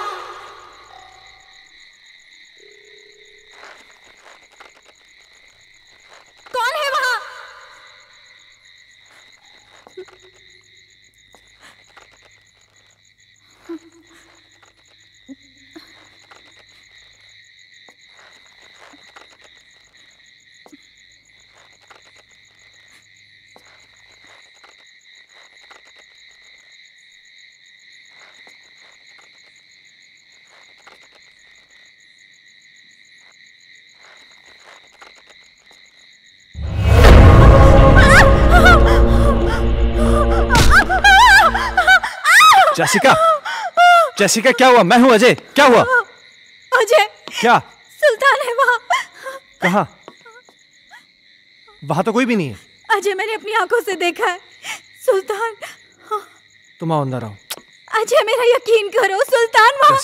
कौन है वहां? जेसिका, जेसिका क्या हुआ? मैं हूँ अजय, क्या हुआ? अजय, क्या? सुल्तान है वहाँ। कहाँ? वहां तो कोई भी नहीं है। अजय, मैंने अपनी आंखों से देखा है। सुल्तान। तुम आओ, अंदर आओ। अजय, मेरा यकीन करो, सुल्तान वहाँ।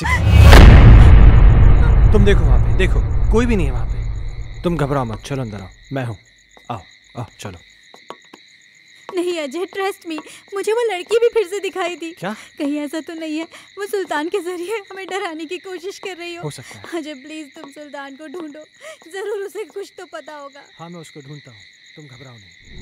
तुम देखो वहां पे, देखो कोई भी नहीं है वहां पे। तुम घबराओ मत, चलो अंदर आओ, मैं हूँ। आओ आओ चलो। नहीं अजय, ट्रस्ट मी, मुझे वो लड़की भी फिर से दिखाई दी। क्या? कहीं ऐसा तो नहीं है वो सुल्तान के जरिए हमें डराने की कोशिश कर रही हो सकता है। अजय प्लीज तुम सुल्तान को ढूंढो, जरूर उसे कुछ तो पता होगा। हाँ मैं उसको ढूंढता हूँ, तुम घबराओ नहीं।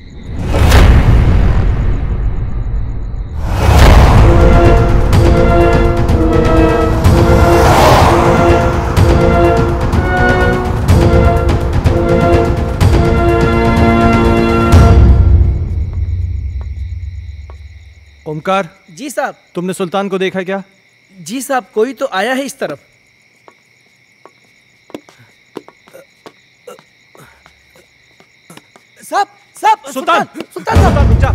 ओमकार। जी साहब। तुमने सुल्तान को देखा क्या? जी साहब, कोई तो आया है इस तरफ। साहब साहब, सुल्तान, सुल्तान साहब, रुक जा।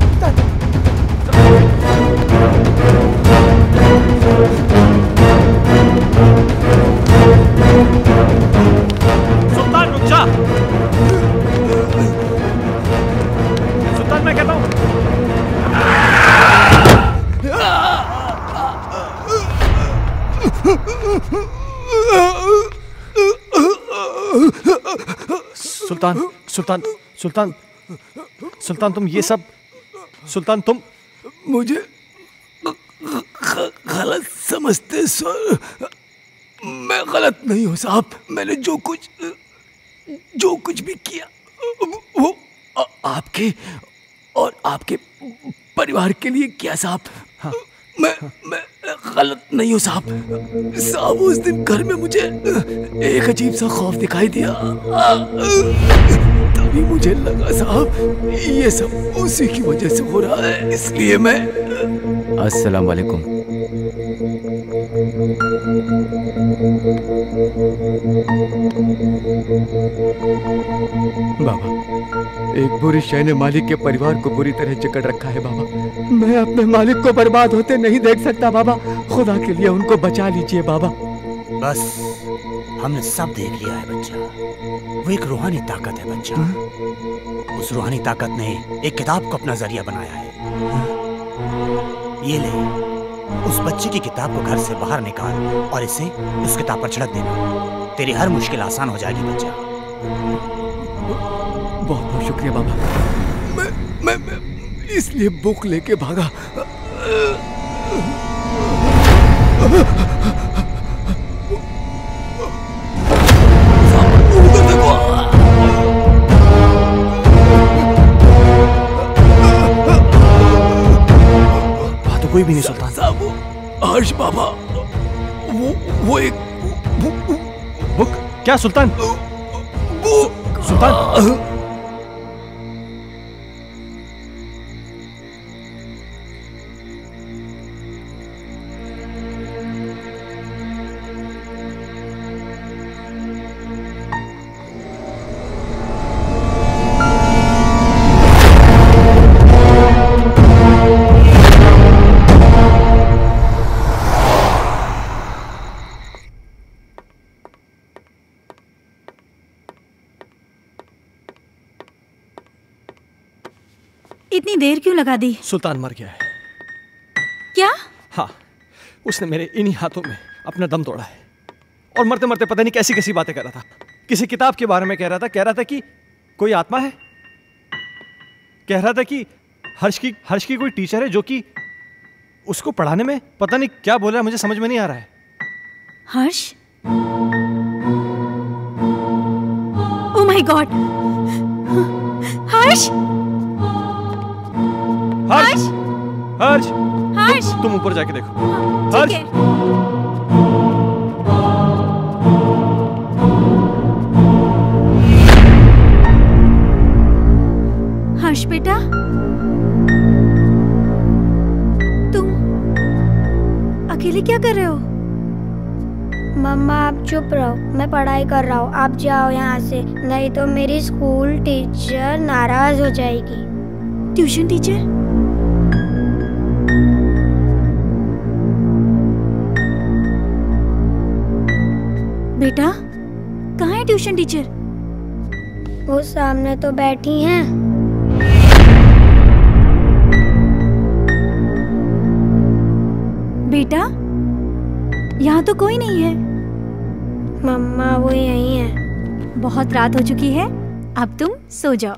सुल्तान रुक जा। सुल्तान मैं कहता हूँ। सुल्तान, सुल्तान, सुल्तान, सुल्तान तुम ये सब, सुल्तान तुम मुझे गलत समझते सर। मैं गलत नहीं हूँ साहब। मैंने जो कुछ भी किया वो आपके और आपके परिवार के लिए किया साहब। हाँ। मैं गलत नहीं हूँ साहब। साहब उस दिन घर में मुझे एक अजीब सा खौफ दिखाई दिया, तभी मुझे लगा साहब ये सब उसी की वजह से हो रहा है, इसलिए मैं। अस्सलाम वालेकुम। बाबा, एक बुरी शय ने मालिक के परिवार को बुरी तरह जकड़ रखा है बाबा। मैं अपने मालिक को बर्बाद होते नहीं देख सकता बाबा। खुदा के लिए उनको बचा लीजिए बाबा। बस हमने सब देख लिया है बच्चा। वो एक रूहानी ताकत है बच्चा। उस रूहानी ताकत ने एक किताब को अपना जरिया बनाया है। ये ले, उस बच्चे की किताब को घर से बाहर निकाल और इसे उस किताब पर छिड़क देना। तेरी हर मुश्किल आसान हो जाएगी बच्चा। बहुत बहुत शुक्रिया बाबा। मैं इसलिए बुक लेके भागा। तो कोई भी नहीं सुल्तान साहब। हर्ष बाबा, वो एक बुक। क्या सुल्तान? सुल्तान इतनी देर क्यों लगा दी? सुल्तान मर गया है। क्या? हाँ, उसने मेरे इन्हीं हाथों में अपना दम तोड़ा है। और मरते मरते पता नहीं कैसी कैसी बातें कर रहा था। किसी किताब के बारे में कह रहा था कि कोई आत्मा है। कह रहा था कि हर्ष की कोई टीचर है जो कि उसको पढ़ाने में पता नहीं क्या बोल रहा है, मुझे समझ में नहीं आ रहा है। Harsh? Oh my god! Harsh! Harsh! Harsh! Harsh! तुम ऊपर जाके देखो। हर्ष! हर्ष बेटा, तुम अकेले क्या कर रहे हो? मम्मा आप चुप रहो, मैं पढ़ाई कर रहा हूँ। आप जाओ यहाँ से, नहीं तो मेरी स्कूल टीचर नाराज हो जाएगी। Tuition teacher? बेटा, कहाँ है ट्यूशन टीचर? वो सामने तो बैठी हैं। बेटा, यहाँ तो कोई नहीं है। मम्मा वो यहीं है। बहुत रात हो चुकी है, अब तुम सो जाओ।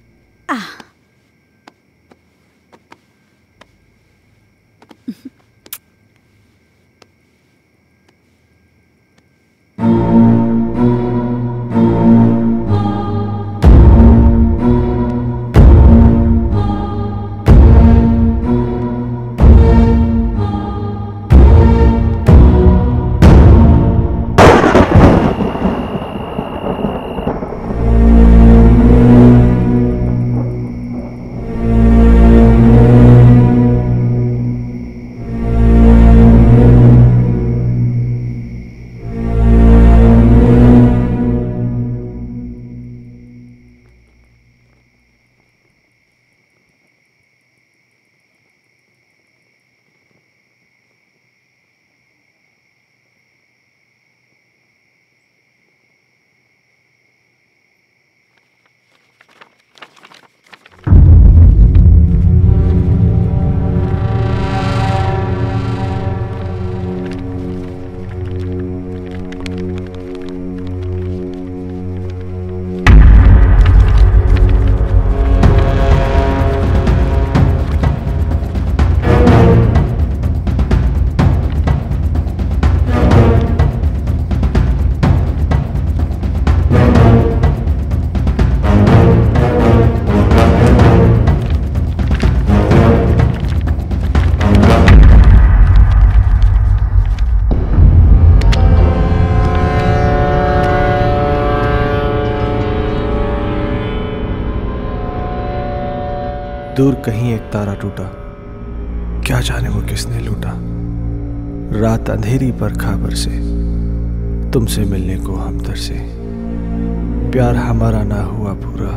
दूर कहीं एक तारा टूटा, क्या जाने वो किसने लूटा। रात अंधेरी पर खबर से, तुमसे मिलने को हम तरसे। प्यार हमारा ना हुआ पूरा।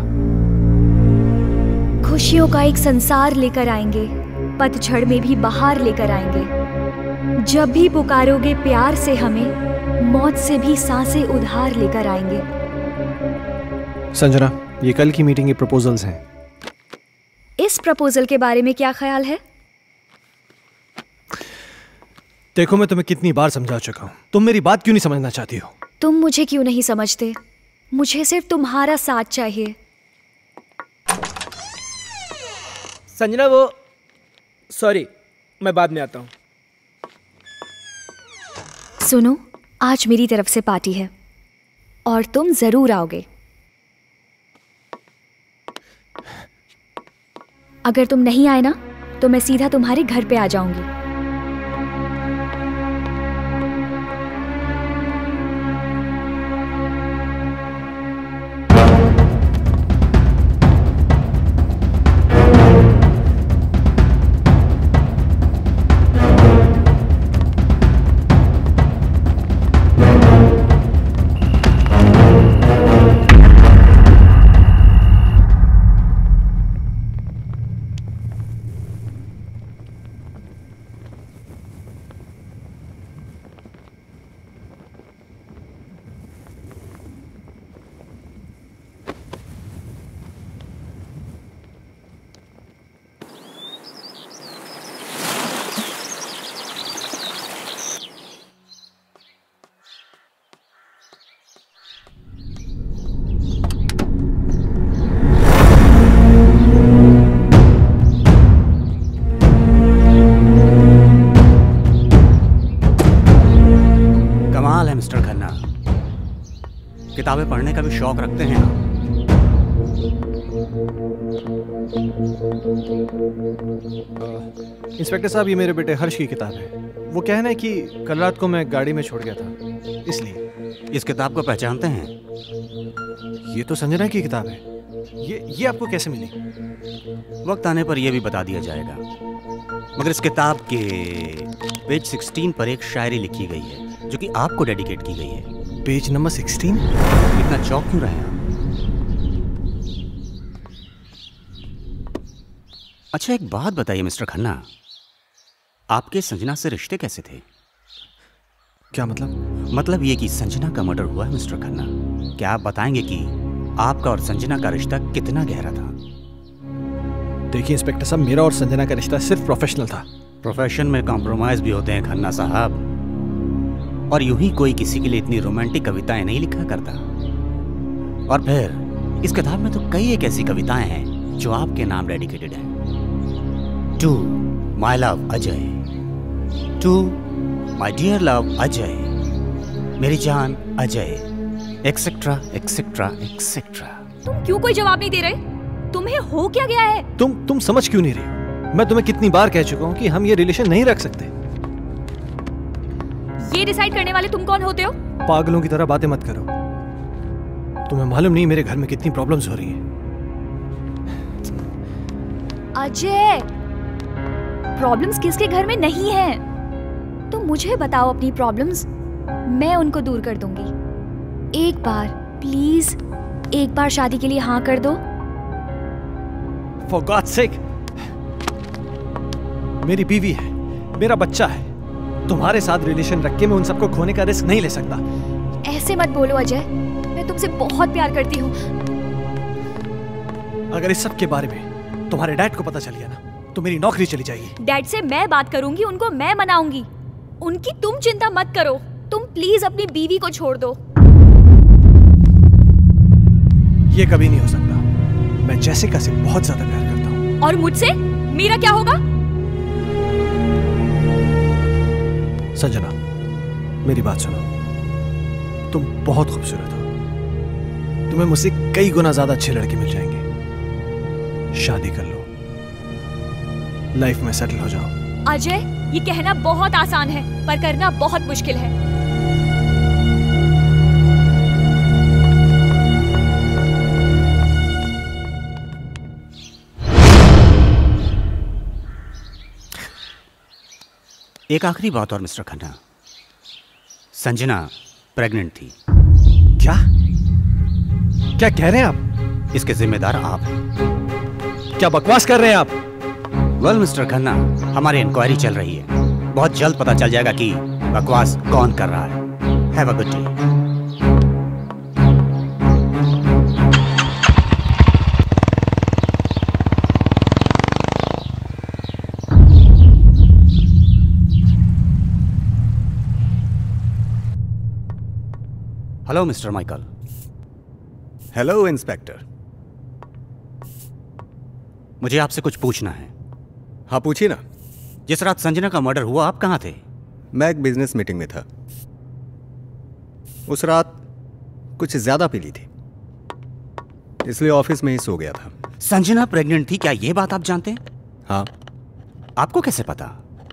खुशियों का एक संसार लेकर आएंगे, पतझड़ में भी बहार लेकर आएंगे। जब भी पुकारोगे प्यार से हमें, मौत से भी सांसें उधार लेकर आएंगे। संजना, ये कल की मीटिंग के प्रपोजल्स हैं। इस प्रपोजल के बारे में क्या ख्याल है? देखो, मैं तुम्हें कितनी बार समझा चुका हूं, तुम मेरी बात क्यों नहीं समझना चाहती हो? तुम मुझे क्यों नहीं समझते? मुझे सिर्फ तुम्हारा साथ चाहिए। संजना, वो सॉरी, मैं बाद में आता हूँ। सुनो, आज मेरी तरफ से पार्टी है और तुम जरूर आओगे। अगर तुम नहीं आए ना, तो मैं सीधा तुम्हारे घर पे आ जाऊंगी। मिस्टर खन्ना, किताबें पढ़ने का भी शौक रखते हैं आप? इंस्पेक्टर साहब, ये मेरे बेटे हर्ष की किताब है। वो कहना है कि कल रात को मैं गाड़ी में छोड़ गया था, इसलिए। इस किताब को पहचानते हैं? ये तो संजना की किताब है। ये आपको कैसे मिली? वक्त आने पर यह भी बता दिया जाएगा, मगर इस किताब के पेज 16 पर एक शायरी लिखी गई है जो कि आपको डेडिकेट की गई है। Page number 16? इतना चौंक क्यों रहे हैं आप? अच्छा, एक बात बताइए मिस्टर खन्ना, आपके संजना से रिश्ते कैसे थे? क्या मतलब? मतलब ये कि संजना का मर्डर हुआ है मिस्टर खन्ना। क्या आप बताएंगे कि आपका और संजना का रिश्ता कितना गहरा था? देखिए इंस्पेक्टर साहब, मेरा और संजना का रिश्ता सिर्फ प्रोफेशनल था। प्रोफेशन में कॉम्प्रोमाइज भी होते हैं खन्ना साहब, और यूं ही कोई किसी के लिए इतनी रोमांटिक कविताएं नहीं लिखा करता। और फिर इस किताब में तो कई एक ऐसी कविताएं हैं जो आपके नाम डेडिकेटेड हैं। To my love Ajay, to my dear love Ajay, मेरी जान अजय, एक्सेट्रा एक्सेट्रा एक्सेट्रा। तुम क्यों कोई जवाब नहीं दे रहे? तुम्हें हो क्या गया है? तुम समझ क्यों नहीं रही? मैं तुम्हें कितनी बार कह चुका हूं कि हम ये रिलेशन नहीं रख सकते। ये डिसाइड करने वाले तुम कौन होते हो? पागलों की तरह बातें मत करो। तुम्हें मालूम नहीं मेरे घर में कितनी प्रॉब्लम्स हो रही हैं। अजय, प्रॉब्लम्स किसके घर में नहीं है? तुम मुझे बताओ अपनी प्रॉब्लम्स, मैं उनको दूर कर दूंगी। एक बार प्लीज, एक बार शादी के लिए हाँ कर दो। For God's sake, मेरी बीवी है, मेरा बच्चा है। तुम्हारे साथ रिलेशन रख के मैं उन सबको खोने का रिस्क नहीं ले सकता। ऐसे मत बोलो अजय, मैं तुमसे बहुत प्यार करती हूँ। अगर इस सब के बारे में तुम्हारे डैड को पता चल गया ना, तो मेरी नौकरी चली जाएगी। डैड से मैं बात करूंगी, उनको मैं मनाऊंगी। उनकी तुम चिंता मत करो। तुम प्लीज अपनी बीवी को छोड़ दो। ये कभी नहीं हो सकता। मैं जैसिका से बहुत ज्यादा प्यार करता हूँ। और मुझसे मेरा क्या होगा? संजना, मेरी बात सुनो। तुम बहुत खूबसूरत हो। तुम्हें मुझसे कई गुना ज्यादा अच्छे लड़के मिल जाएंगे। शादी कर लो, लाइफ में सेटल हो जाओ। अजय, ये कहना बहुत आसान है, पर करना बहुत मुश्किल है। एक आखिरी बात और मिस्टर खन्ना, संजना प्रेग्नेंट थी। क्या क्या कह रहे हैं आप? इसके जिम्मेदार आप हैं। क्या बकवास कर रहे हैं आप? वेल मिस्टर खन्ना, हमारी इंक्वायरी चल रही है। बहुत जल्द पता चल जाएगा कि बकवास कौन कर रहा है। Have a good day. Hello mister Michael. Hello inspector. मुझे आपसे कुछ पूछना है। हाँ पूछिए ना। जिस रात संजना का मर्डर हुआ आप कहाँ थे? मैं एक बिजनेस मीटिंग में था। उस रात कुछ ज्यादा पी ली थी, इसलिए ऑफिस में ही सो गया था। संजना प्रेग्नेंट थी, क्या यह बात आप जानते हैं? हाँ। आपको कैसे पता?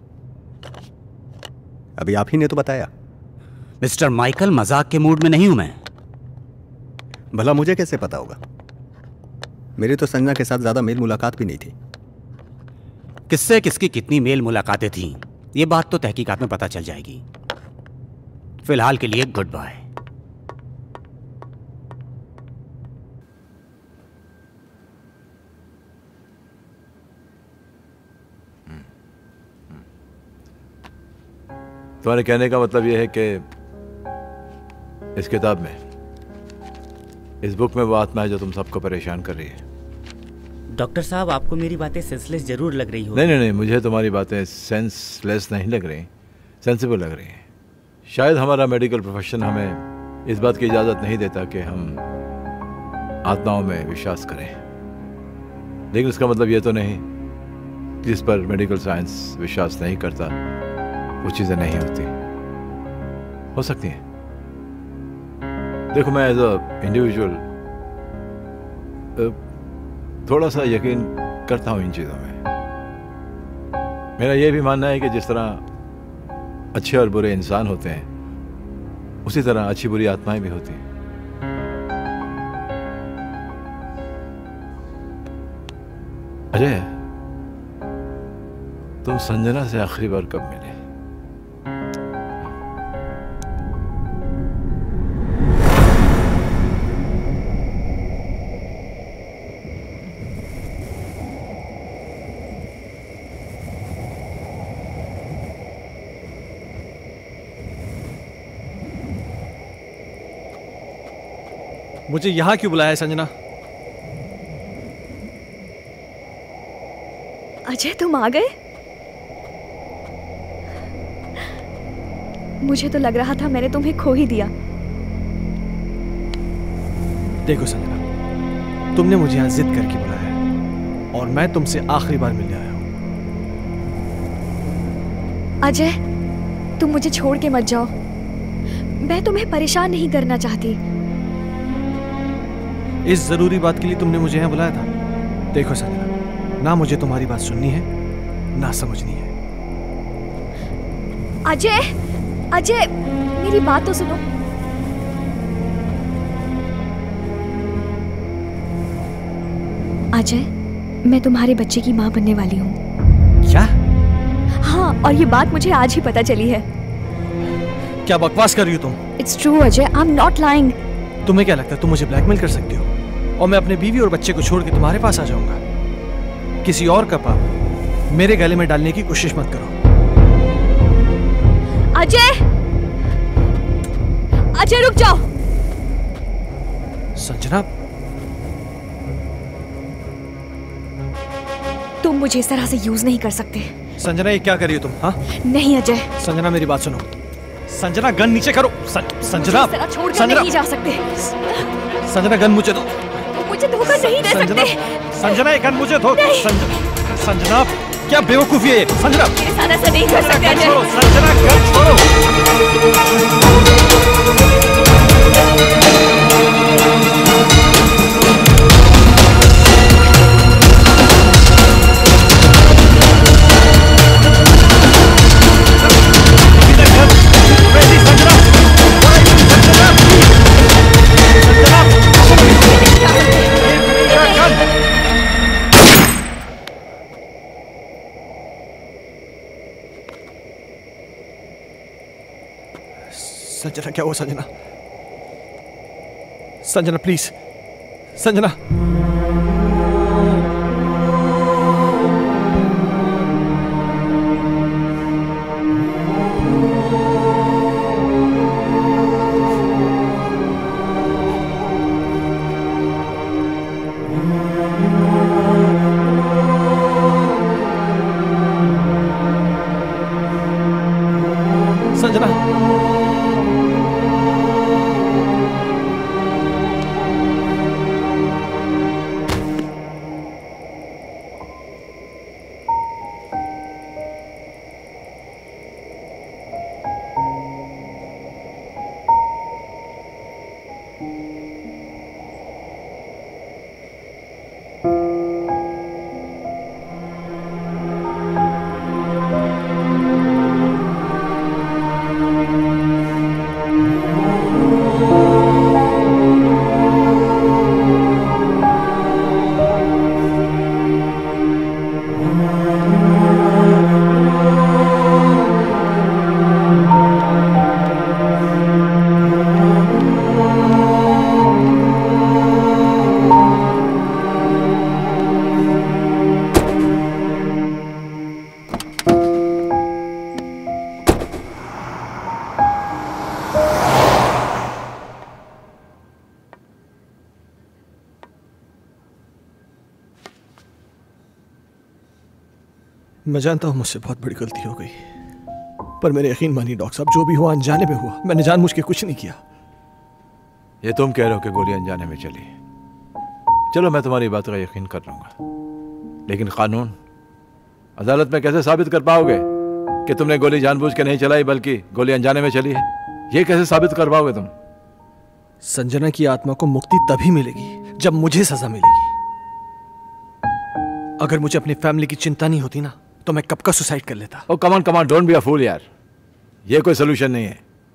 अभी आप ही ने तो बताया। मिस्टर माइकल, मजाक के मूड में नहीं हूं मैं। भला मुझे कैसे पता होगा? मेरी तो संजना के साथ ज्यादा मेल मुलाकात भी नहीं थी। किससे किसकी कितनी मेल मुलाकातें थीं, ये बात तो तहकीकात में पता चल जाएगी। फिलहाल के लिए गुड बाय। तुम्हारे कहने का मतलब यह है कि इस किताब में, इस बुक में वो आत्मा है जो तुम सबको परेशान कर रही है। डॉक्टर साहब, आपको मेरी बातें सेंसलेस जरूर लग रही हो। नहीं, मुझे तुम्हारी बातें सेंसलेस नहीं लग रही, सेंसिबल लग रही हैं। शायद हमारा मेडिकल प्रोफेशन हमें इस बात की इजाज़त नहीं देता कि हम आत्माओं में विश्वास करें, लेकिन इसका मतलब ये तो नहीं जिस पर मेडिकल साइंस विश्वास नहीं करता वो चीज़ें नहीं होती। हो सकती हैं। देखो, मैं एज अ इंडिविजुअल थोड़ा सा यकीन करता हूँ इन चीज़ों में। मेरा ये भी मानना है कि जिस तरह अच्छे और बुरे इंसान होते हैं, उसी तरह अच्छी बुरी आत्माएं भी होती हैं। अजय, तुम संजना से आखिरी बार कब मिले? मुझे यहाँ क्यों बुलाया है संजना? अजय तुम आ गए? मुझे तो लग रहा था मैंने तुम्हें खो ही दिया। देखो संजना, तुमने मुझे यहाँ जिद करके बुलाया है और मैं तुमसे आखिरी बार मिलने आया हूँ। अजय तुम मुझे छोड़ के मत जाओ, मैं तुम्हें परेशान नहीं करना चाहती। इस जरूरी बात के लिए तुमने मुझे यहाँ बुलाया था? देखो संजना, ना मुझे तुम्हारी बात सुननी है ना समझनी है। अजय अजय मेरी बात तो सुनो। अजय मैं तुम्हारे बच्चे की माँ बनने वाली हूँ। क्या? हाँ, और ये बात मुझे आज ही पता चली है। क्या बकवास कर रही हो तुम? It's true Ajay, I am not lying. तुम्हें क्या लगता है तुम मुझे ब्लैकमेल कर सकती हो और मैं अपने बीवी और बच्चे को छोड़ के तुम्हारे पास आ जाऊंगा? किसी और का पाप मेरे गले में डालने की कोशिश मत करो। अजय अजय रुक जाओ। संजना तुम मुझे इस तरह से यूज नहीं कर सकते। संजना ये क्या कर रही हो तुम? हाँ नहीं अजय। संजना मेरी बात सुनो। संजना गन नीचे करो। संजना छोड़कर नहीं जा सकते। संजना गन मुझे दो। मुझे धोखा नहीं दे सकते। संजना ये गन मुझे दो। संजना क्या बेवकूफी है ये? संजना मेरे साथ ऐसा नहीं कर सकते अजय। संजना गन छोड़ो। संजना क्या हुआ? संजना संजना प्लीज संजना। संजना मैं जानता हूं मुझसे बहुत बड़ी गलती हो गई, पर मेरे यकीन मानिए डॉक्टर साहब, जो भी हुआ अनजाने में हुआ। मैंने जानबूझ के कुछ नहीं किया। ये तुम कह रहे हो कि गोली अनजाने में चली। चलो मैं तुम्हारी बात का यकीन कर लूंगा, लेकिन कानून अदालत में कैसे साबित कर पाओगे कि तुमने गोली जानबूझ के नहीं चलाई बल्कि गोली अनजाने में चली है? ये कैसे साबित कर पाओगे तुम? संजना की आत्मा को मुक्ति तभी मिलेगी जब मुझे सजा मिलेगी। अगर मुझे अपनी फैमिली की चिंता नहीं होती ना तो मैं कब का सुसाइड कर लेता। ओ कमान कमान, डोंट बी अ फूल यार, ये कोई सोल्यूशन नहीं है।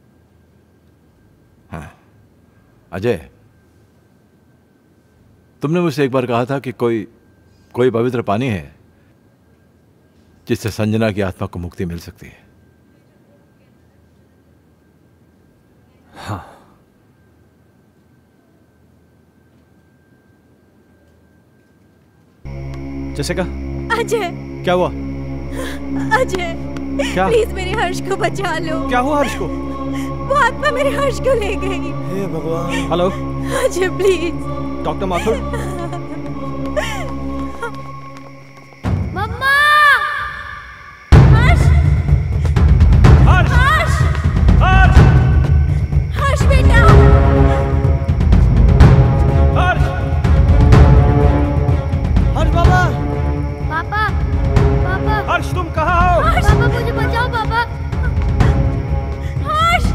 हाँ अजय, तुमने मुझसे एक बार कहा था कि कोई पवित्र पानी है जिससे संजना की आत्मा को मुक्ति मिल सकती है। हाँ, जैसे का? अजय क्या हुआ? अजय क्या? प्लीज मेरे हर्ष को बचा लो। क्या हुआ हर्ष को? वो आत्मा मेरे हर्ष को ले गई। हे भगवान। Hello Ajay please. Doctor Mathur. मम्मा। हर्ष। हर्ष। हर्ष। हर्ष। हर्ष बेटा। हर्ष। हर्ष बाबा। पापा। पापा। हर्ष तुम कहाँ हो? पापा मुझे बचाओ पापा। हर्ष।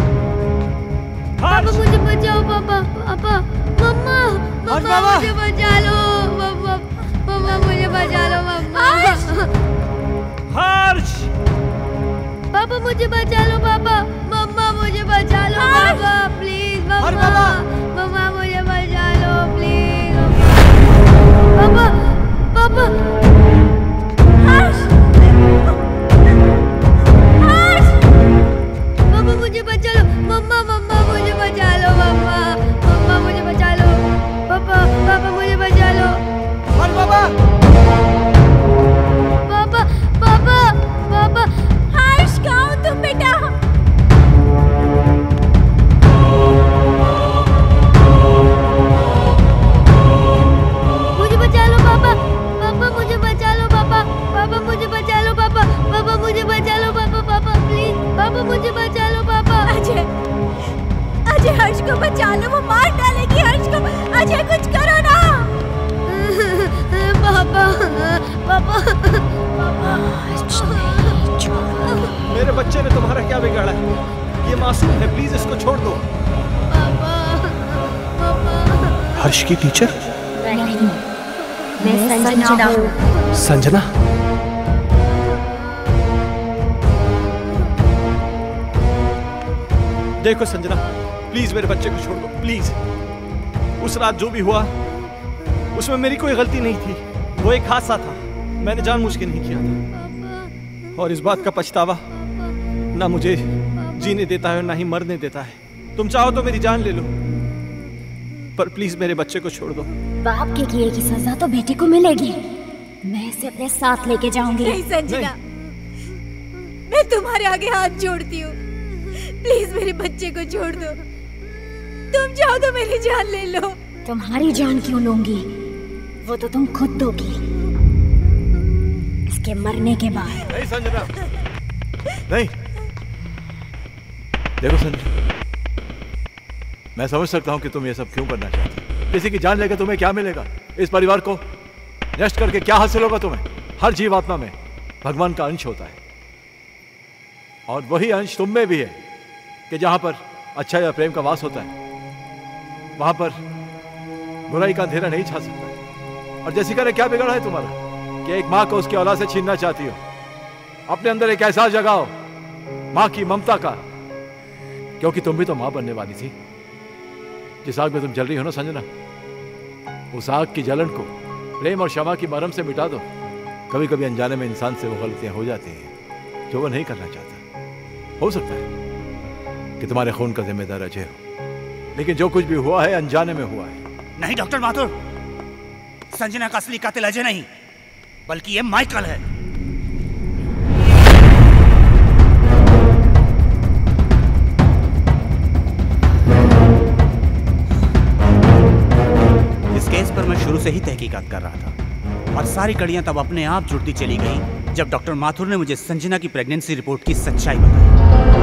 पापा मुझे बचाओ पापा। पापा। मम्मा। मम्मा मुझे बचा लो। मम्मा। मम्मा मुझे बचा लो मम्मा। हर्ष। पापा मुझे बचा लो पापा। मम्मा मुझे बचा लो पापा प्लीज। मम्मा। मम्मा मुझे बचा लो प्लीज। पापा। पापा। हर्ष। हर्ष। पापा मुझे बचा लो। मम्मा। मम्मा मुझे बचा लो मम्मा। मम्मा मुझे बचा लो। पापा। पापा मुझे बचा लो। हर्ष बाबा। पापा। पापा। पापा। हर्ष कहाँ हो तुम बेटा? मुझे बचा लो पापा। पापा मुझे बचा लो पापा। पापा मुझे बचा लो पापा। पापा मुझे बचा लो पापा। पापा प्लीज। पापा मुझे बचा लो पापा। अजय। अजय हर्ष को बचा लो, वो मार डालेगी हर्ष को। अजय कुछ करो ना। पापा। पापा। मेरे बच्चे ने तुम्हारा क्या बिगाड़ा है? ये मासूम है, प्लीज इसको छोड़ दो। हर्ष की टीचर? नहीं, मैं संजना हूँ। संजना? देखो संजना, प्लीज मेरे बच्चे को छोड़ दो, प्लीज। उस रात जो भी हुआ उसमें मेरी कोई गलती नहीं थी। वो एक हादसा था, मैंने जानबूझ के नहीं किया था। और इस बात का पछतावा ना मुझे जीने देता है और ना ही मरने देता है। तुम चाहो तो मेरी जान ले लो, पर प्लीज मेरे बच्चे को छोड़ दो। बाप के किए की सजा तो बेटी को मिलेगी। मैं इसे अपने साथ लेके जाऊंगी। नहीं संजना, मैं तुम्हारे आगे हाथ जोड़ती हूँ, प्लीज मेरे बच्चे को छोड़ दो। तुम चाहो तो मेरी जान ले लो। तुम्हारी जान क्यों लूंगी? वो तो तुम खुद दोगी इसके मरने के बाद। नहीं संजना, नहीं। देखो संजना, मैं समझ सकता हूं कि तुम ये सब क्यों करना चाहते हो। किसी की जान लेकर तुम्हें क्या मिलेगा? इस परिवार को नष्ट करके क्या हासिल होगा तुम्हें? हर जीवात्मा में भगवान का अंश होता है, और वही अंश तुम में भी है कि जहां पर अच्छा या प्रेम का वास होता है वहां पर बुराई का अंधेरा नहीं छा सकता। और जैसिका ने क्या बिगाड़ा है तुम्हारा कि एक माँ को उसकी औलाद से छीनना चाहती हो? अपने अंदर एक एहसास जगाओ माँ की ममता का, क्योंकि तुम भी तो माँ बनने वाली थी। जिस आग में तुम जल रही हो ना संजना, उस आग की जलन को प्रेम और क्षमा की मरहम से मिटा दो। कभी कभी अनजाने में इंसान से वो गलतियां हो जाती हैं जो वो नहीं करना चाहता। हो सकता है कि तुम्हारे खून का जिम्मेदार अजय हो, लेकिन जो कुछ भी हुआ है अनजाने में हुआ है। नहीं डॉक्टर माथुर, संजना का असली कातिल अजय नहीं बल्कि ये माइकल है। इस केस पर मैं शुरू से ही तहकीकात कर रहा था और सारी कड़ियां तब अपने आप जुड़ती चली गई जब डॉक्टर माथुर ने मुझे संजना की प्रेगनेंसी रिपोर्ट की सच्चाई बताई।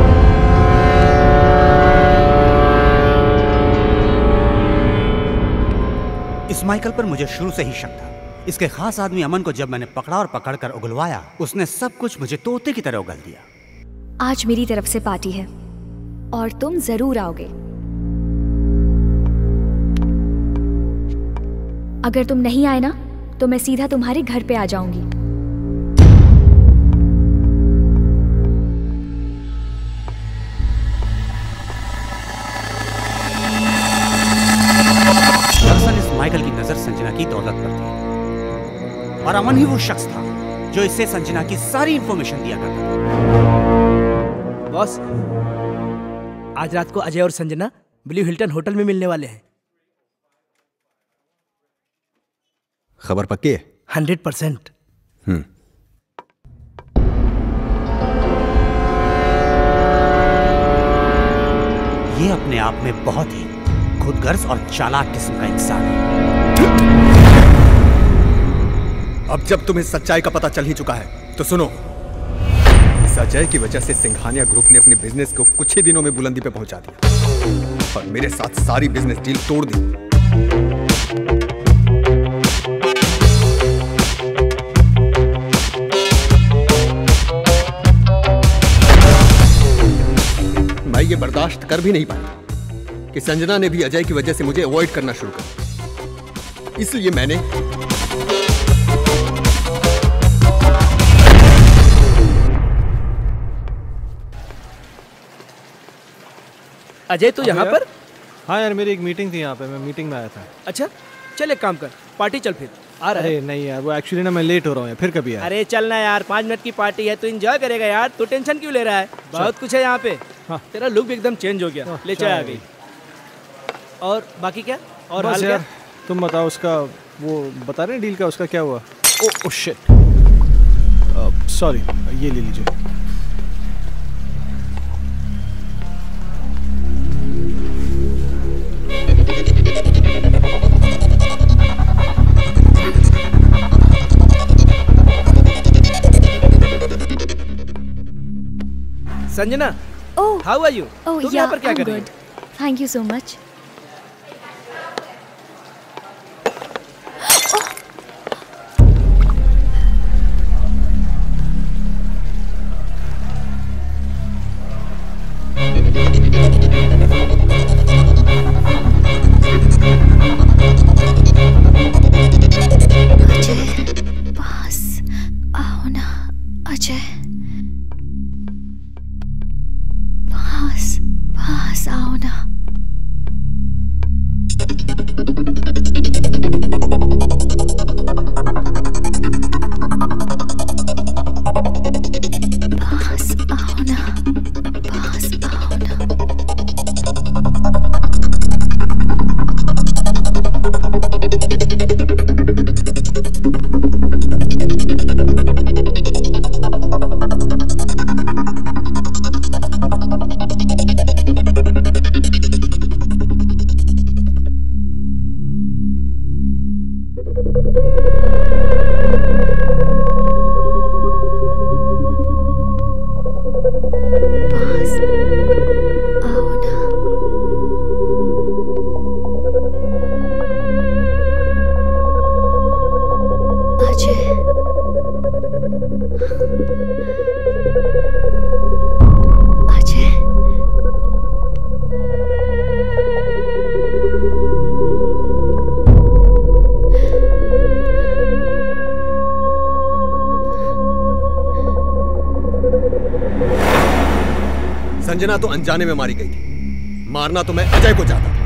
इस माइकल पर मुझे शुरू से ही शक था। इसके खास आदमी अमन को जब मैंने पकड़ा और पकड़कर उगलवाया, उसने सब कुछ मुझे तोते की तरह उगल दिया। आज मेरी तरफ से पार्टी है और तुम जरूर आओगे। अगर तुम नहीं आए ना तो मैं सीधा तुम्हारे घर पे आ जाऊंगी। दरअसल इस माइकल की नजर संजना की दौलत पर थी और अमन ही वो शख्स था जो इससे संजना की सारी इंफॉर्मेशन दिया करता था। बॉस, आज रात को अजय और संजना ब्लू हिल्टन होटल में मिलने वाले हैं। खबर पक्की है? 100%। ये अपने आप में बहुत ही खुदगर्ज और चालाक किस्म का इंसान है। अब जब तुम्हें सच्चाई का पता चल ही चुका है तो सुनो, इस अजय की वजह से सिंघानिया ग्रुप ने अपने बिजनेस को कुछ ही दिनों में बुलंदी पे पहुंचा दिया और मेरे साथ सारी बिजनेस डील तोड़ दी। मैं ये बर्दाश्त कर भी नहीं पाया कि संजना ने भी अजय की वजह से मुझे अवॉइड करना शुरू कर दिया। इसलिए मैंने अजय तो यहाँ पर? हाँ यार, मेरी एक मीटिंग थी यहाँ पे, मैं मीटिंग में आया था। अच्छा चल एक काम कर, पार्टी चल फिर आ रहा है। अरे नहीं यार, वो एक्चुअली ना मैं लेट हो रहा हूँ यार, फिर कभी यार। अरे चलना यार, 5 मिनट की पार्टी है, तू एंजॉय करेगा यार, तू टेंशन क्यों ले रहा है? बहुत कुछ है यहाँ पे। हाँ। तेरा लुक भी एकदम चेंज हो गया, ले चाय आ गई। और बाकी क्या और हाल क्या? तुम बताओ, उसका वो बता रहे डील का, उसका क्या हुआ? ओ शिट, सॉरी, ये ले लीजिए। Sanjana, how are you? तुम यहाँ पर क्या कर रही हो? Thank you so much. Sanjana तो अनजाने में मारी गई थी, मारना तो मैं अजय को चाहता था।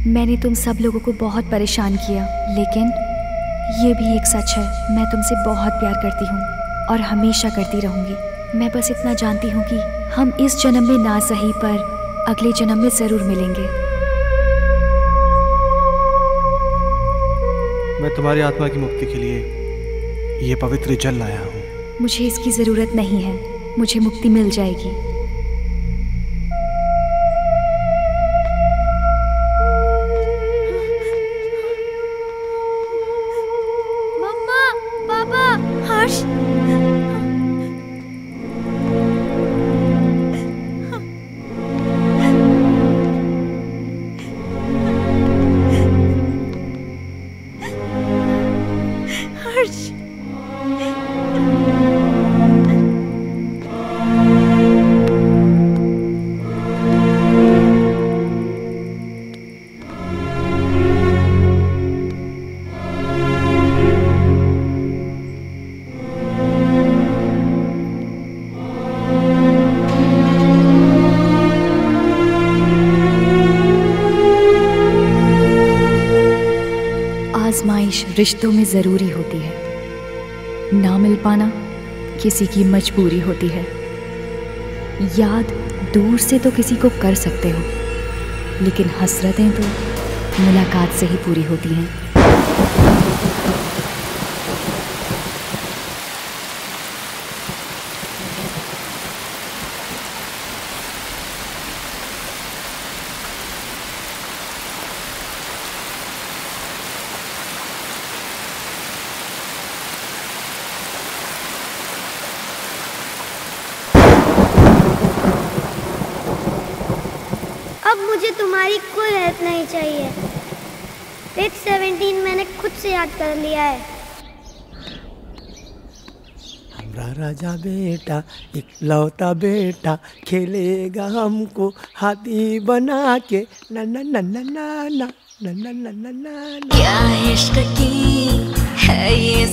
मैंने तुम सब लोगों को बहुत परेशान किया, लेकिन ये भी एक सच है, मैं तुमसे बहुत प्यार करती हूँ और हमेशा करती रहूँगी। मैं बस इतना जानती हूँ कि हम इस जन्म में ना सही पर अगले जन्म में ज़रूर मिलेंगे। मैं तुम्हारी आत्मा की मुक्ति के लिए ये पवित्र जल लाया हूँ। मुझे इसकी ज़रूरत नहीं है, मुझे मुक्ति मिल जाएगी। मम्मा, पापा, हर्ष। आजमाइश रिश्तों में ज़रूरी होती है, ना मिल पाना किसी की मजबूरी होती है। याद दूर से तो किसी को कर सकते हो, लेकिन हसरतें तो मुलाकात से ही पूरी होती हैं। अब मुझे तुम्हारी कोई हेल्प नहीं चाहिए। पेज 17 मैंने खुद से याद कर लिया है। हमारा राजा बेटा इकलौता बेटा खेलेगा हमको हाथी बना के ना ना ना ना ना ना ना ना ना ना। क्या इश्क की